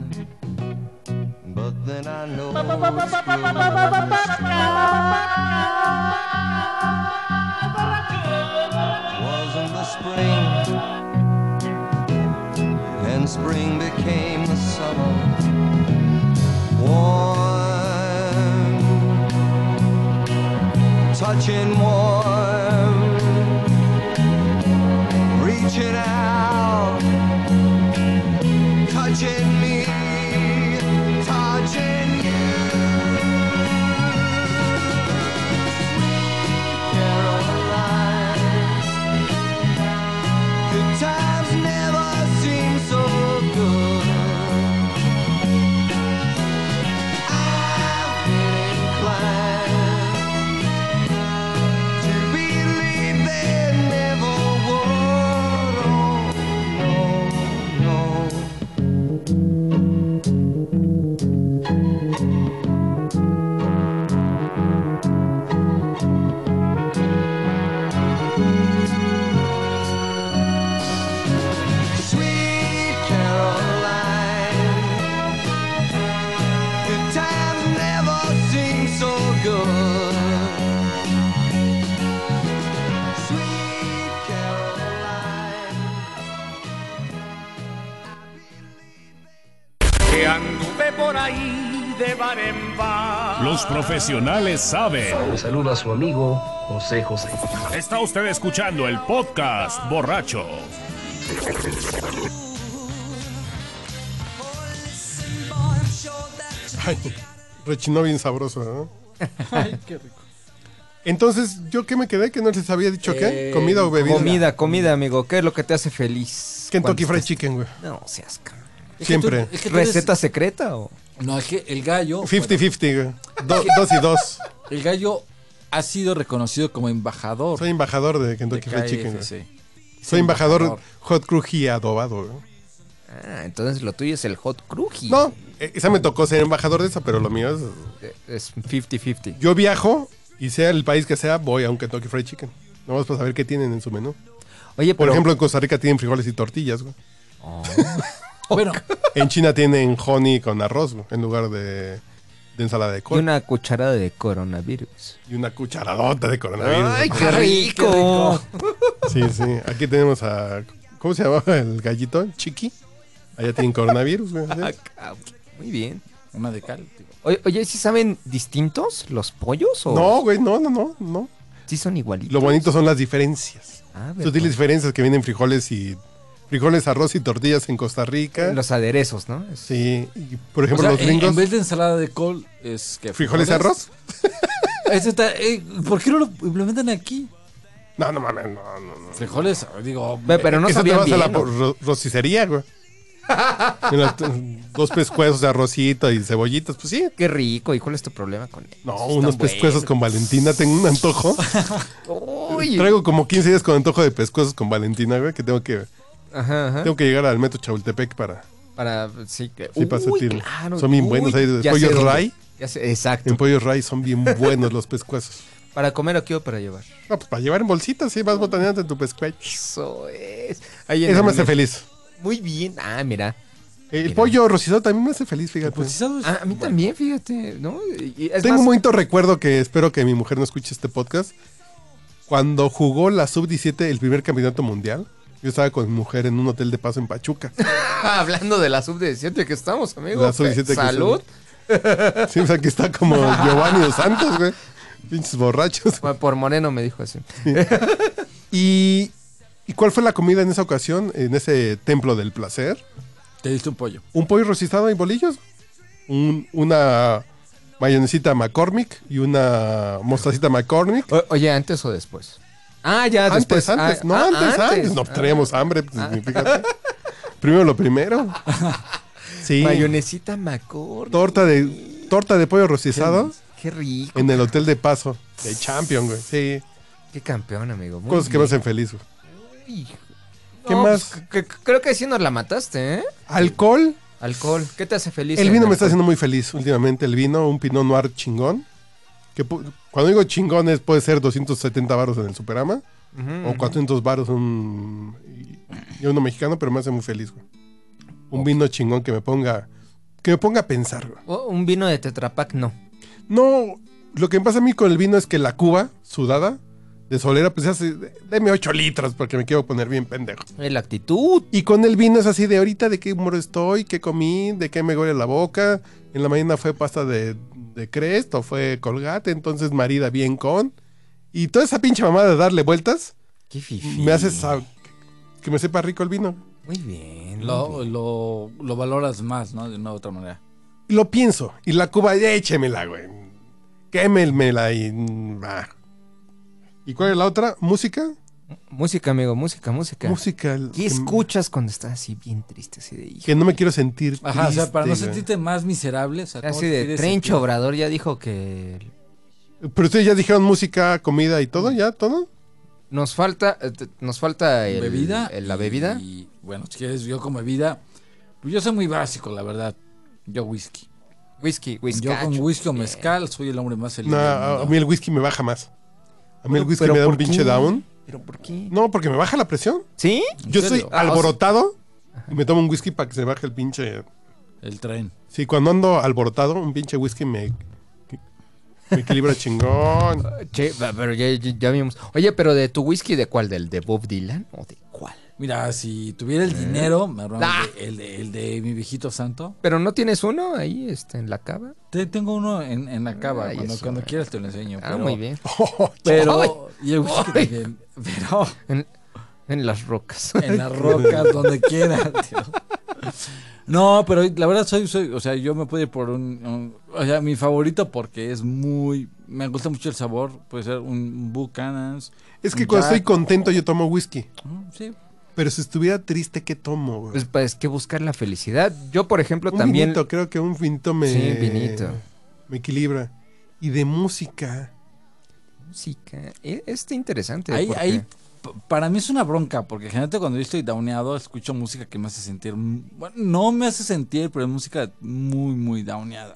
But then I know wasn't the spring, and spring became the summer. Warm, touching warm, reaching out, touching me, touching you. Sweet Caroline, good times never seem so good. I've been inclined to por ahí de bar en bar. Los profesionales saben. Un saludo a su amigo José José. Está usted escuchando el podcast Borracho. Ay, rechinó bien sabroso, ¿no? Ay, qué rico. Entonces, ¿yo qué me quedé? ¿Que no les había dicho qué? Eh, ¿Comida o bebida? Comida, comida, amigo. ¿Qué es lo que te hace feliz? Kentucky cuando Fried Chicken, güey. estás- No seas cabrón. Es que Siempre. tú- es que tú eres- ¿Receta secreta o...? No, es que el gallo. cincuenta cincuenta, güey. Do- dos y dos. El gallo ha sido reconocido como embajador. Soy embajador de de Kentucky Fried Chicken, güey. K F C. Soy embajador hot cruji adobado, güey. Ah, entonces lo tuyo es el hot cruji. No, eh, esa me tocó ser embajador de esa, pero lo mío es... Eh, Es cincuenta cincuenta. Yo viajo y sea el país que sea, voy a un Kentucky Fried Chicken. Vamos para saber qué tienen en su menú. Oye, Por pero... ejemplo, en Costa Rica tienen frijoles y tortillas, güey. Oh. Bueno, En China tienen honey con arroz, güey, en lugar de, de ensalada de Y col. Y una, una cucharada de coronavirus. cucharadota de coronavirus. ¡Ay, güey. qué rico! Sí, sí. Aquí tenemos a... ¿Cómo se llamaba el gallito? Chiqui. Allá tienen coronavirus, güey. ¿sí? Ah, Muy bien. una de cal. tío. Oye, oye, ¿sí saben distintos los pollos o No, güey, no, no, no, no. sí son igualitos? Lo bonito son las diferencias. Ah, ¿verdad? Sutiles diferencias que vienen frijoles y... Frijoles, arroz y tortillas en Costa Rica. Los aderezos, ¿no? Es- Sí. Y, por O ejemplo, sea, los en, gringos... en vez de ensalada de col, es que. ¿Frijoles y arroz? Eso está, eh, ¿por qué no lo implementan aquí? No, no mames, no, no, no. Frijoles, digo. Ve, pero no Eso te sabían vas bien. a la ¿no? ro- rocicería, güey. Mira, t- dos pescuezos de arrocito y cebollitas, pues sí. Qué rico. ¿Y cuál es tu problema con él? No, unos pescuezos con Valentina, tengo un antojo. Uy. Traigo como quince días con antojo de pescuezos con Valentina, güey, que tengo que Ajá, ajá. tengo que llegar al metro Chapultepec para... Para, sí, que... Sí, para Uy, sentirlo. claro. Son bien Uy, buenos ahí de ya pollo sé dónde. ray. Ya sé, exacto. En pollo ray son bien buenos los pescuezos. ¿Para comer o quiero para llevar? No, pues para llevar en bolsitas, sí, vas botaneando en tu pescuezo. Eso es. Ahí en Eso el me hace mes. feliz. Muy bien. Ah, mira. El Mira. pollo rocizado también me hace feliz, fíjate. Pues, Ah, a mí también, fíjate, ¿no? Y es Tengo más, un bonito recuerdo que espero que mi mujer no escuche este podcast. Cuando jugó la sub diecisiete el primer campeonato mundial, yo estaba con mi mujer en un hotel de paso en Pachuca. hablando de la sub diecisiete que estamos, amigo. La sub diecisiete que Salud. Sí, o sea, que está como Giovanni dos Santos, güey. Pinches borrachos. Por Moreno me dijo así. Y, ¿Y cuál fue la comida en esa ocasión, en ese templo del placer? Te diste un pollo. Un pollo rostizado en bolillos, un- una mayonesita McCormick y una mostacita McCormick. O- oye, ¿antes o después? Ah, ya, Antes, después. antes, Ah, no, ah, antes, antes, no Ah. traíamos hambre, pues, fíjate. Primero lo primero. Sí. Mayonesita McCormick. Torta de torta de pollo rostizado Qué rico. en el hotel de paso de Champion, güey. Sí. Qué campeón, amigo. Muy Cosas que me bien. hacen feliz, güey. Uy. ¿Qué No, más? pues, que- que- creo que sí nos la mataste, ¿eh? Alcohol. Alcohol. ¿Qué te hace feliz? El el vino me está alcohol? haciendo muy feliz últimamente. El vino, un Pinot Noir chingón. Que pu- cuando digo chingón es, puede ser doscientos setenta varos en el Superama. Ujú, O ujú. cuatrocientos varos un, y uno mexicano, pero me hace muy feliz, güey. Un vino chingón que me ponga que me ponga a pensar, güey. Oh, un vino de Tetra Pak, no. No, lo que me pasa a mí con el vino es que la cuba sudada de solera, pues hace, deme ocho litros porque me quiero poner bien pendejo. La actitud. Y con el vino es así de ahorita de qué humor estoy, qué comí, de qué me huele la boca. En la mañana fue pasta de, de Crest o fue Colgate, entonces marida bien con. Y toda esa pinche mamada de darle vueltas Qué fifi. me hace sa- que me sepa rico el vino. Muy bien. Lo, muy bien. lo, lo valoras más, ¿no? De una u otra manera. Y lo pienso. Y la cuba, échemela, güey. Quémemela y... bah. ¿Y cuál es la otra? ¿Música? Música, amigo, música, música. Música. el- ¿Qué que- escuchas cuando estás así bien triste, así de hijo? Que no me quiero sentir Ajá, o sea, para no triste, güey. sentirte más miserable. O sea, ¿cómo Así te de quieres Trencho sentir? Obrador ya dijo que Pero ustedes ya dijeron música, comida y todo, ¿ya? ¿Todo? nos falta, eh, t- nos falta el- Bebida. el- la bebida. Y bueno, si quieres, yo con bebida. Pues yo soy muy básico, la verdad. Yo whisky. Whisky, whisky. Yo con whisky o mezcal soy el hombre más feliz. No, del a, mundo. a mí el whisky me baja más. A mí el Pero- whisky pero me da un ¿por pinche qué? down. ¿Pero por qué? No, porque me baja la presión. ¿Sí? ¿En Yo serio? soy Ah, o sea- alborotado y me tomo un whisky para que se baje el pinche... El tren. Sí, cuando ando alborotado, un pinche whisky me, me equilibra chingón. Che, va, pero ya, ya- ya vimos. Oye, pero de tu whisky, ¿de cuál? ¿Del de Bob Dylan o de cuál? Mira, si tuviera el dinero, me armaba Ah. el, de, el, de, el de mi viejito santo. ¿Pero no tienes uno ahí este, en la cava? Te, tengo uno en, en la cava, Ay, cuando, eso, cuando eh. quieras te lo enseño. Ah, pero, muy bien. Pero, y el whisky Ay. también, pero En, en las rocas. en las rocas, donde quieras, tío. No, pero la verdad soy, soy, o sea, yo me puedo ir por un, un- o sea, mi favorito porque es muy, me gusta mucho el sabor, puede ser un Buchanan's. Es que un cuando Jack. estoy contento yo tomo whisky. Ah, sí. Pero si estuviera triste, ¿qué tomo, güey? Pues, pues que buscar la felicidad. Yo, por ejemplo, Un también... vinito, creo que un vinito me... Sí, vinito. Me equilibra. Y de música. Música. E- Está interesante. Ahí, porque- ahí, p- para mí es una bronca, porque generalmente cuando yo estoy downeado, escucho música que me hace sentir, m- bueno, no me hace sentir, pero es música muy, muy downeada.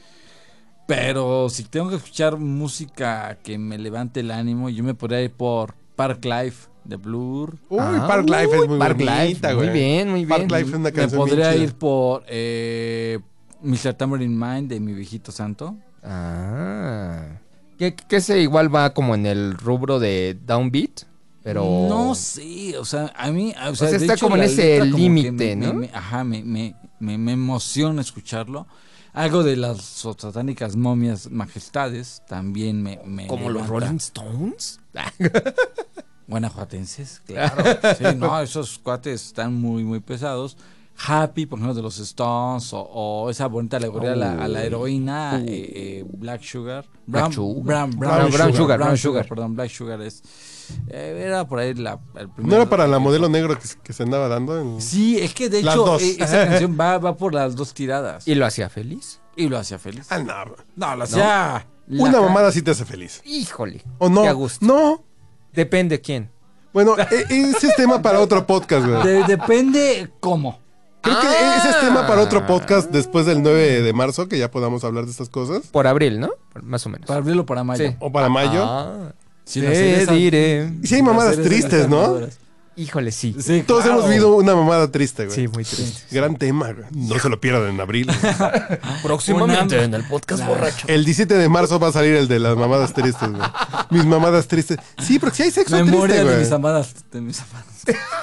Pero si tengo que escuchar música que me levante el ánimo, yo me podría ir por Park Life de Blur. Uy, Ah, Park Life es muy Park bonita, Life, güey. muy bien, muy bien. Park Life es una Me canción bien podría chida. ir por eh, mister Tambourine Man de mi viejito santo. Ah. Que, que ese igual va como en el rubro de downbeat, pero... No sé, o sea, a mí... O sea, sea, de está hecho, como en la ese letra como que límite, me- ¿no? me- me- ajá, me, me, me, me emociona escucharlo. Algo de las satánicas momias majestades también me... me Como los levanta. Rolling Stones. Guanajuatenses, claro. Sí, no, esos cuates están muy, muy pesados. Happy, por ejemplo, de los Stones, o, o esa bonita alegoría a, la, a la heroína, eh, eh, Black Sugar. Black Brown, Sugar. Brown, Brown Brown, Sugar, Sugar, Brown Brown Sugar. Sugar, perdón, Black Sugar es... eh, era por ahí la, el primer... ¿No era para la modelo negro que, que se andaba dando? En... Sí, es que de Las hecho dos. eh, esa canción va, va por las dos tiradas. ¿Y lo hacía feliz? Y lo hacía feliz. Ah, no. No, lo hacía... la Una ca- mamada sí te hace feliz. Híjole. ¿O no? Qué a gusto. No. Depende quién. Bueno, e- ese es tema para otro podcast, güey. De- depende cómo. Creo que Ah. ese es tema para otro podcast después del nueve de marzo, que ya podamos hablar de estas cosas. Por abril, ¿no? Más o menos. Para abril o para mayo. Sí. O para mayo. Ah. Sí, Te las series- diré. Y si hay mamadas las series tristes, están ¿no? maduras. Híjole, sí. Sí, Todos claro. hemos vivido una mamada triste, güey. Sí, muy triste. Gran tema, güey. No se lo pierdan en abril. Próximamente en el podcast borracho. El diecisiete de marzo va a salir el de las mamadas tristes, güey. Mis mamadas tristes. Sí, porque sí hay sexo Memoria triste, de güey. mis amadas. De mis amadas.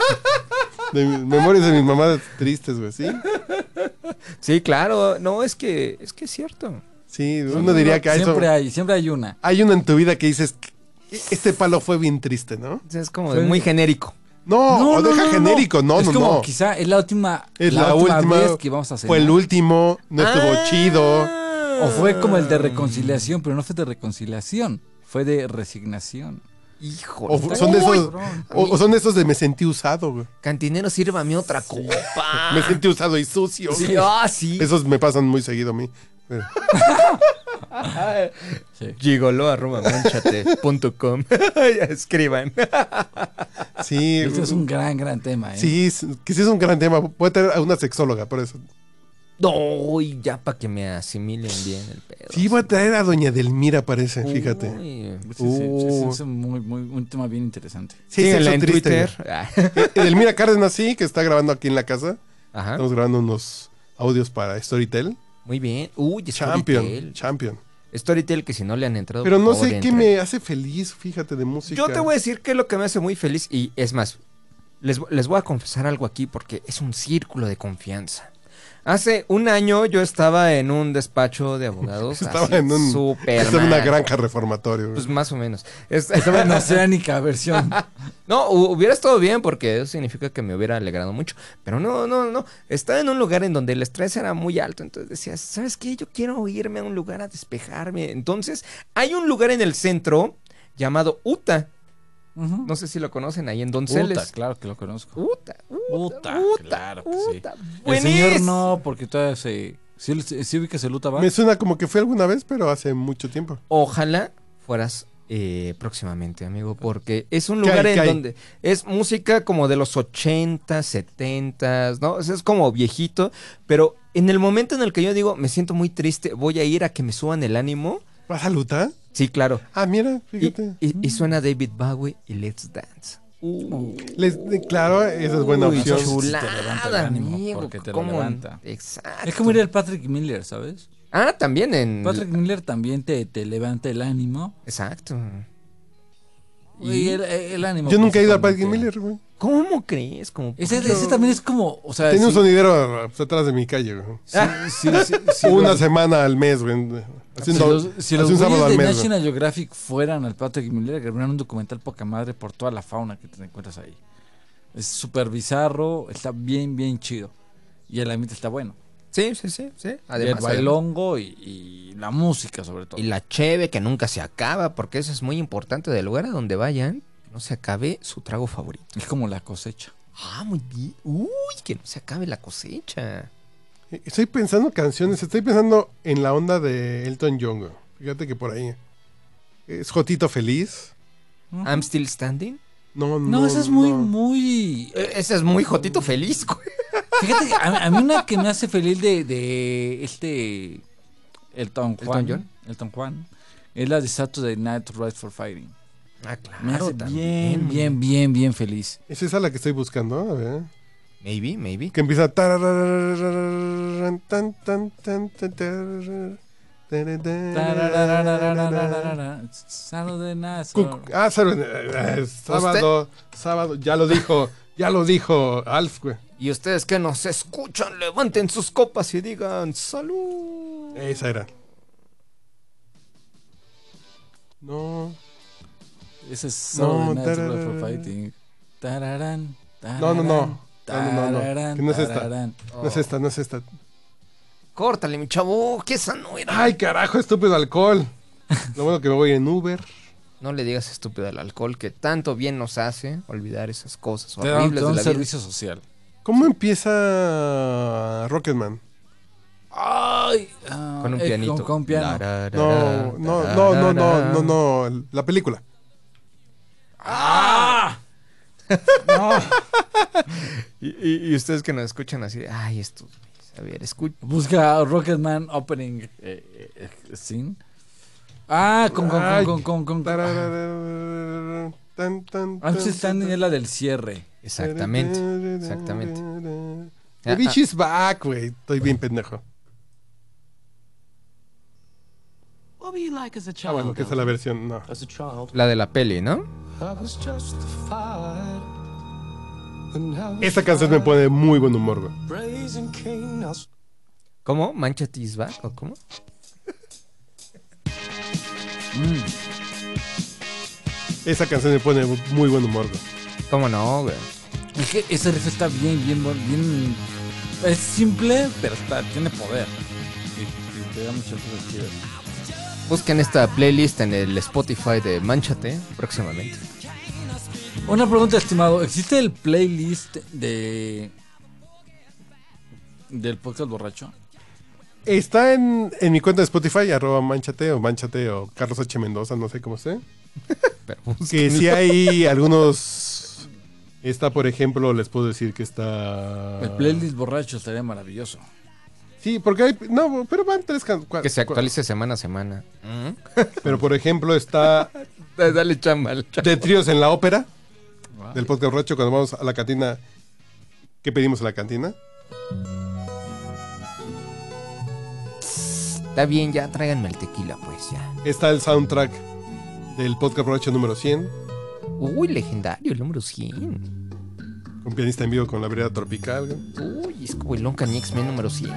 De mis memorias de mis mamadas tristes, güey. Sí. Sí, claro. No, es que es que es cierto. Sí, uno diría que hay, Siempre hay, siempre hay una. hay una en tu vida que dices, este palo fue bien triste, ¿no? Es como Fue- muy genérico. No, o deja genérico, no, es no, como no. quizá es la última, Es la la, última, última, vez que vamos a cenar. fue el último, no estuvo Ah. chido. O fue como el de reconciliación, pero no fue de reconciliación, fue de resignación. Híjole. O está- son de Uy, esos, o, o son de esos de me sentí usado, güey. Cantinero, sírvame otra copa. Me sentí usado y sucio. Sí, ah, sí. Esos me pasan muy seguido a mí. Pero- Sí. Gigolo arroba manchate punto com. Escriban. Sí, Este es un gran, gran tema, ¿eh? sí, es- que sí es un gran tema. Voy a tener a una sexóloga por eso. No, y ya para que me asimilen bien el pedo. Sí, voy a traer a doña Delmira, parece, fíjate. Uy. Sí, sí, sí, sí, Uh. es un, muy, muy, un tema bien interesante. Sí, hay Síguenla sexo en triste, Twitter. güey. Eh, Delmira Cárdenas, sí, que está grabando aquí en la casa. Ajá. Estamos grabando unos audios para Storytel. Muy bien. Uy, Champion, Storytel. champion. Storytel, que si no le han entrado. Pero por no favor, sé qué entren. me hace feliz, fíjate, de música. Yo te voy a decir que es lo que me hace muy feliz. Y es más, les, les voy a confesar algo aquí porque es un círculo de confianza. Hace un año yo estaba en un despacho de abogados. Estaba así, en un, super estaba en una mal. granja reformatorio. güey. Pues más o menos. Es- Estaba en Oceánica versión. No, hu- hubiera estado bien porque eso significa que me hubiera alegrado mucho. Pero no, no, no. Estaba en un lugar en donde el estrés era muy alto. Entonces decía, ¿sabes qué? Yo quiero irme a un lugar a despejarme. Entonces, hay un lugar en el centro llamado Uta. Ujú. No sé si lo conocen ahí en Uta, Donceles. claro que lo conozco. Uta, Uta, Uta, claro que sí. Uta. El señor Buenísimo. no, porque todavía se... ¿Sí, sí, sí ubicas el Uta Bar? Me suena como que fue alguna vez, pero hace mucho tiempo. Ojalá fueras eh, próximamente, amigo, porque es un ¿Qué lugar hay, en qué hay? donde es música como de los ochentas, setentas, ¿no? O sea, es como viejito, pero en el momento en el que yo digo, me siento muy triste, voy a ir a que me suban el ánimo. ¿Vas a lutar? Sí, claro. Ah, mira, Y, fíjate. y- y suena David Bowie y Let's Dance. Uh, Les- claro, esa es buena uy, opción. chula. chulada, Te levanta el ánimo, amigo. porque te lo ¿Cómo? levanta. Exacto. Es como ir al Patrick Miller, ¿sabes? Ah, también en... Patrick Miller también te, te levanta el ánimo. Exacto. Y el, el ánimo. Yo nunca he ido a principalmente. Patrick Miller, güey. ¿Cómo crees? Como Ese, ese también es como, o sea... Tiene sí, un sonidero pues, atrás de mi calle, güey. sí, sí, sí, sí, Una los- semana al mes, güey. Así un, Si do- los, si así los un sábado güeyes al de mes, güey. National Geographic fueran al Patrick Miller, grabarían un documental poca madre por toda la fauna que te encuentras ahí. Es súper bizarro, está bien, bien chido. Y el ambiente está bueno. Sí, sí, sí, sí. Y el Además, bailongo y, y la música, sobre todo. y la cheve que nunca se acaba, porque eso es muy importante del lugar a donde vayan, no se acabe su trago favorito. Es como la cosecha. Ah, muy bien. Uy, que no se acabe la cosecha. Estoy pensando canciones, estoy pensando en la onda de Elton John, güey. Fíjate que por ahí. Es Jotito Feliz. I'm Still Standing. No, no. No, esa es muy, no. muy... Eh, Ese es muy Jotito Feliz, güey. Fíjate que a, a mí una que me hace feliz de, de este... Elton Juan. ¿Elton John? Elton Juan. Es la de Saturday Night Right for Fighting. Ah, Me hace claro, bien, bien, bien, bien feliz. Es esa la que estoy buscando, a ver. Maybe, maybe. Que empieza. tararararararán, tan, tan, tan, tan, tararara, tararara. Saturday Night. Cu- Ah, sábado, eh, sábado, sábado, ya lo dijo, ya lo dijo Alf, güey. Y ustedes que nos escuchan, levanten sus copas y digan salud. Esa era. No, Ese es No, Saturday Night Right for tararara. Fighting. Tararán, no, no, no, no, tararán, no, no, no, tararán, que no es esta, tararán. no es esta, no es esta. Córtale, mi chavo, que esa no era. Ay, carajo, estúpido alcohol. Lo bueno que me voy en Uber. No le digas estúpido al alcohol, que tanto bien nos hace olvidar esas cosas Te da, te horribles da de un la vida. servicio social. ¿Cómo empieza Rocketman? Ay, ah, Con un eh, pianito. Con, con un piano. No, no, no, no, no, no, no, la película. ¡Ah! Y, y- y ustedes que nos escuchan así de, ay, esto, a ver, escucha. Busca Rocketman Opening eh, eh, eh, Scene. Ah, con, con, Ay. con, con, con, con. Tarararararán, tan, tan, I'm tan, Still Standing tan, es la del cierre. Exactamente, exactamente. The Beach is back, güey. Estoy bien pendejo. What were you like as a Ah, child? bueno, que esa es la versión, no. As a child, La de la peli, ¿no? I was justified. And I was Esta canción me pone muy buen humor, güey. raising Cain. I was ¿Cómo? ¿Manchate is back? ¿O cómo? Esa canción me pone muy buen humor, güey. ¿Cómo no, güey? Es que ese riff está bien, bien, bon- bien. Es simple, pero está, tiene poder. Y, y te da muchas cosas chidas. Busquen esta playlist en el Spotify de Manchate próximamente. Una pregunta, estimado. ¿Existe el playlist de. del podcast borracho? Está en, en mi cuenta de Spotify, arroba manchate o manchate o Carlos H. Mendoza, no sé cómo sé. Pero Que si hay algunos... Está, por ejemplo, les puedo decir que está... El playlist borracho estaría maravilloso. Sí, porque hay... No, pero van tres... can- cua- Que se actualice semana a semana. Pero, por ejemplo, está Dale chamba, dale chamba. de tríos en la ópera, del podcast borracho, cuando vamos a la cantina. ¿Qué pedimos a la cantina? Está bien, ya tráiganme el tequila, pues ya. Está el soundtrack del podcast borracho número cien, Uy, legendario, el número cien. con pianista en vivo con la vereda tropical. güey. Uy, es como el Lonca ni X-Men número cien.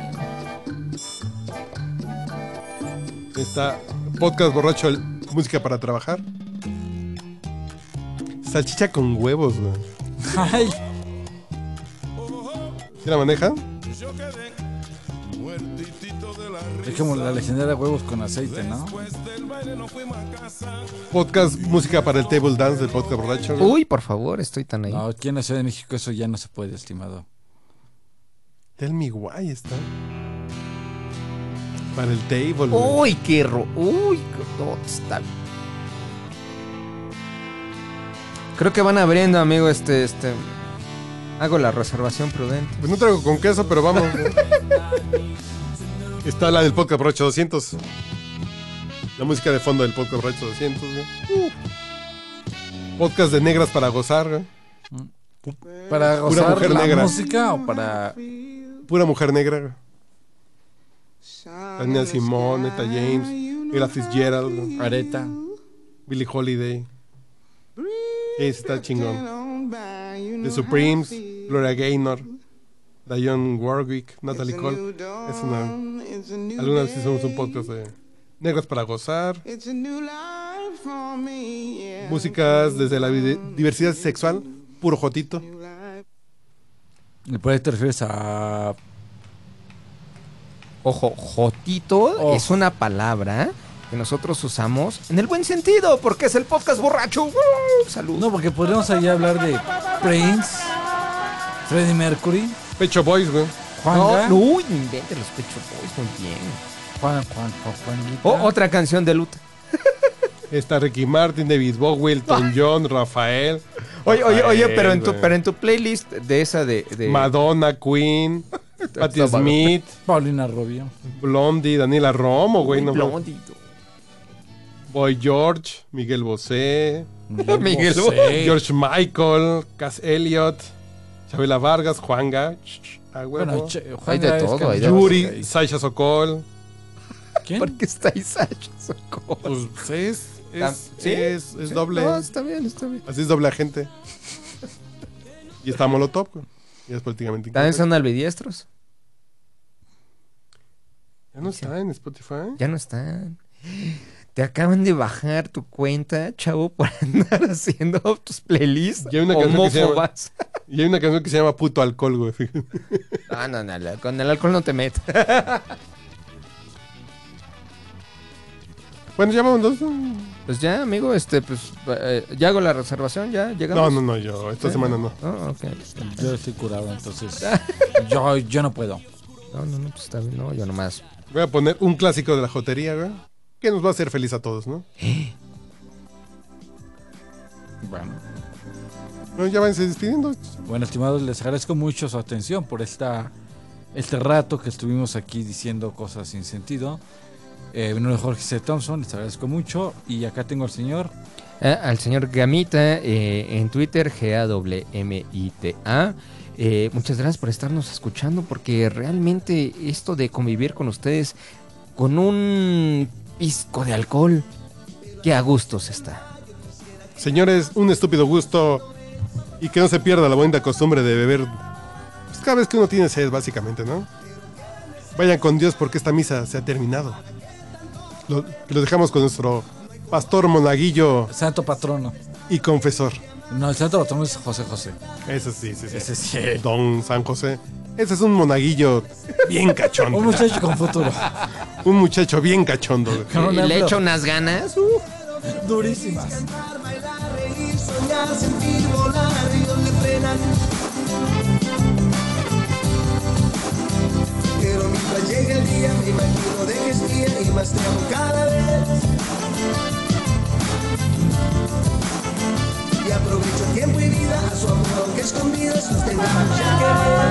Está podcast borracho, el- música para trabajar. Salchicha con huevos, güey. Ay, ¿Sí la manejan? es como la legendaria huevos con aceite, ¿no? Podcast música para el table dance del podcast borracho. güey. Uy, por favor, estoy tan ahí. No, aquí en la Ciudad de México eso ya no se puede, estimado. Tell me why está. Para el table. güey. Uy, qué ro... Uy, qué... no, está bien. Creo que van abriendo, amigo, este, este... Hago la reservación prudente. Pues no traigo con queso, pero vamos. güey. Está la del podcast borracho doscientos. La música de fondo del podcast borracho doscientos. güey. Podcast de negras para gozar. güey. ¿Para Pura gozar mujer la negra. música o para...? Pura mujer negra. güey. Daniel Simón, Neta James, Ella Fitzgerald, güey. Areta. Billie Holiday. Ese está chingón. The Supremes, Gloria Gaynor, Dionne Warwick, Natalie Cole. Es una, algunas veces hicimos un podcast de Negros para Gozar. Músicas desde la diversidad sexual, puro jotito. ¿Y por ahí te refieres a...? Ojo, jotito Oh. es una palabra que nosotros usamos en el buen sentido, porque es el podcast borracho. ¡Uh! Salud. No, porque podríamos ahí hablar de Prince, Freddie Mercury, Pecho Boys, güey. Juanga. No, no, invente los Pet Shop Boys, muy bien. Juan, Juan, Juan, Juanita. O- otra canción de luta. Está Ricky Martin, David Bowie, Elton John, Rafael. Oye, oye, oye, Rafael, pero en tu, güey. pero en tu playlist de esa de, de- Madonna, Queen, Patti Está Smith, Paulina Rubio. Blondie, Daniela Romo, güey. Uy, No, Blondie. Boy George, Miguel Bosé, Miguel Bosé. George Michael, Cass Elliot, Chabela Vargas, Juanga, ch- ch- a huevo, Bueno, che, Hay de Juanga es todo, hay de canción. Yuri, Sasha Sokol. ¿Quién? ¿Por qué está ahí Sasha Sokol? Pues es, es, ¿Sí? es, es Sí, doble. no, está bien, está bien. Así es doble agente. Y está Molotov, güey. Ya es prácticamente ¿También incorrecto. son albidiestros? Ya no está en Spotify. Ya no están. Te acaban de bajar tu cuenta, chavo, por andar haciendo tus playlists Y hay una canción que se llama- homófobas. Y hay una canción que se llama Puto Alcohol, güey. No, no, no, la- con el alcohol no te metas. Bueno, ya vamos dos. Pues ya, amigo, este, pues, eh, ya hago la reservación, ya llegamos. No, no, no, yo esta ¿Sí? semana no. Oh, ok. Yo estoy curado, entonces yo, yo no puedo. No, no, no, pues está bien, no, yo nomás. Voy a poner un clásico de la jotería, güey. Que nos va a hacer feliz a todos, ¿no? Bueno, Bueno, ya váyanse despidiendo. bueno, estimados, les agradezco mucho su atención por esta este rato que estuvimos aquí diciendo cosas sin sentido. Eh, mi nombre es Jorge C. Thompson, les agradezco mucho. Y acá tengo al señor. Eh, al señor Gamita eh, en Twitter, G A W M I T A. Eh, muchas gracias por estarnos escuchando, porque realmente esto de convivir con ustedes con un pisco de alcohol, qué a gusto se está. Señores, un estúpido gusto. Y que no se pierda la bonita costumbre de beber pues, cada vez que uno tiene sed, básicamente, ¿no? Vayan con Dios porque esta misa se ha terminado. Lo, lo dejamos con nuestro pastor monaguillo Santo patrono. y confesor. No, el santo patrono es José José. Ese sí, sí, sí. Ese sí. Don San José. Ese es un monaguillo bien cachondo. Un muchacho con futuro. Un muchacho bien cachondo. güey. Con Y una le flor. echo unas ganas. uh. Durísimas. Reír, soñar, sentir, volar, ríos le frenan. Pero mientras llegue el día, me imagino de que es mía y más te amo cada vez. Y aprovecho tiempo y vida a su amor, aunque escondidas nos tengamos ya que ver.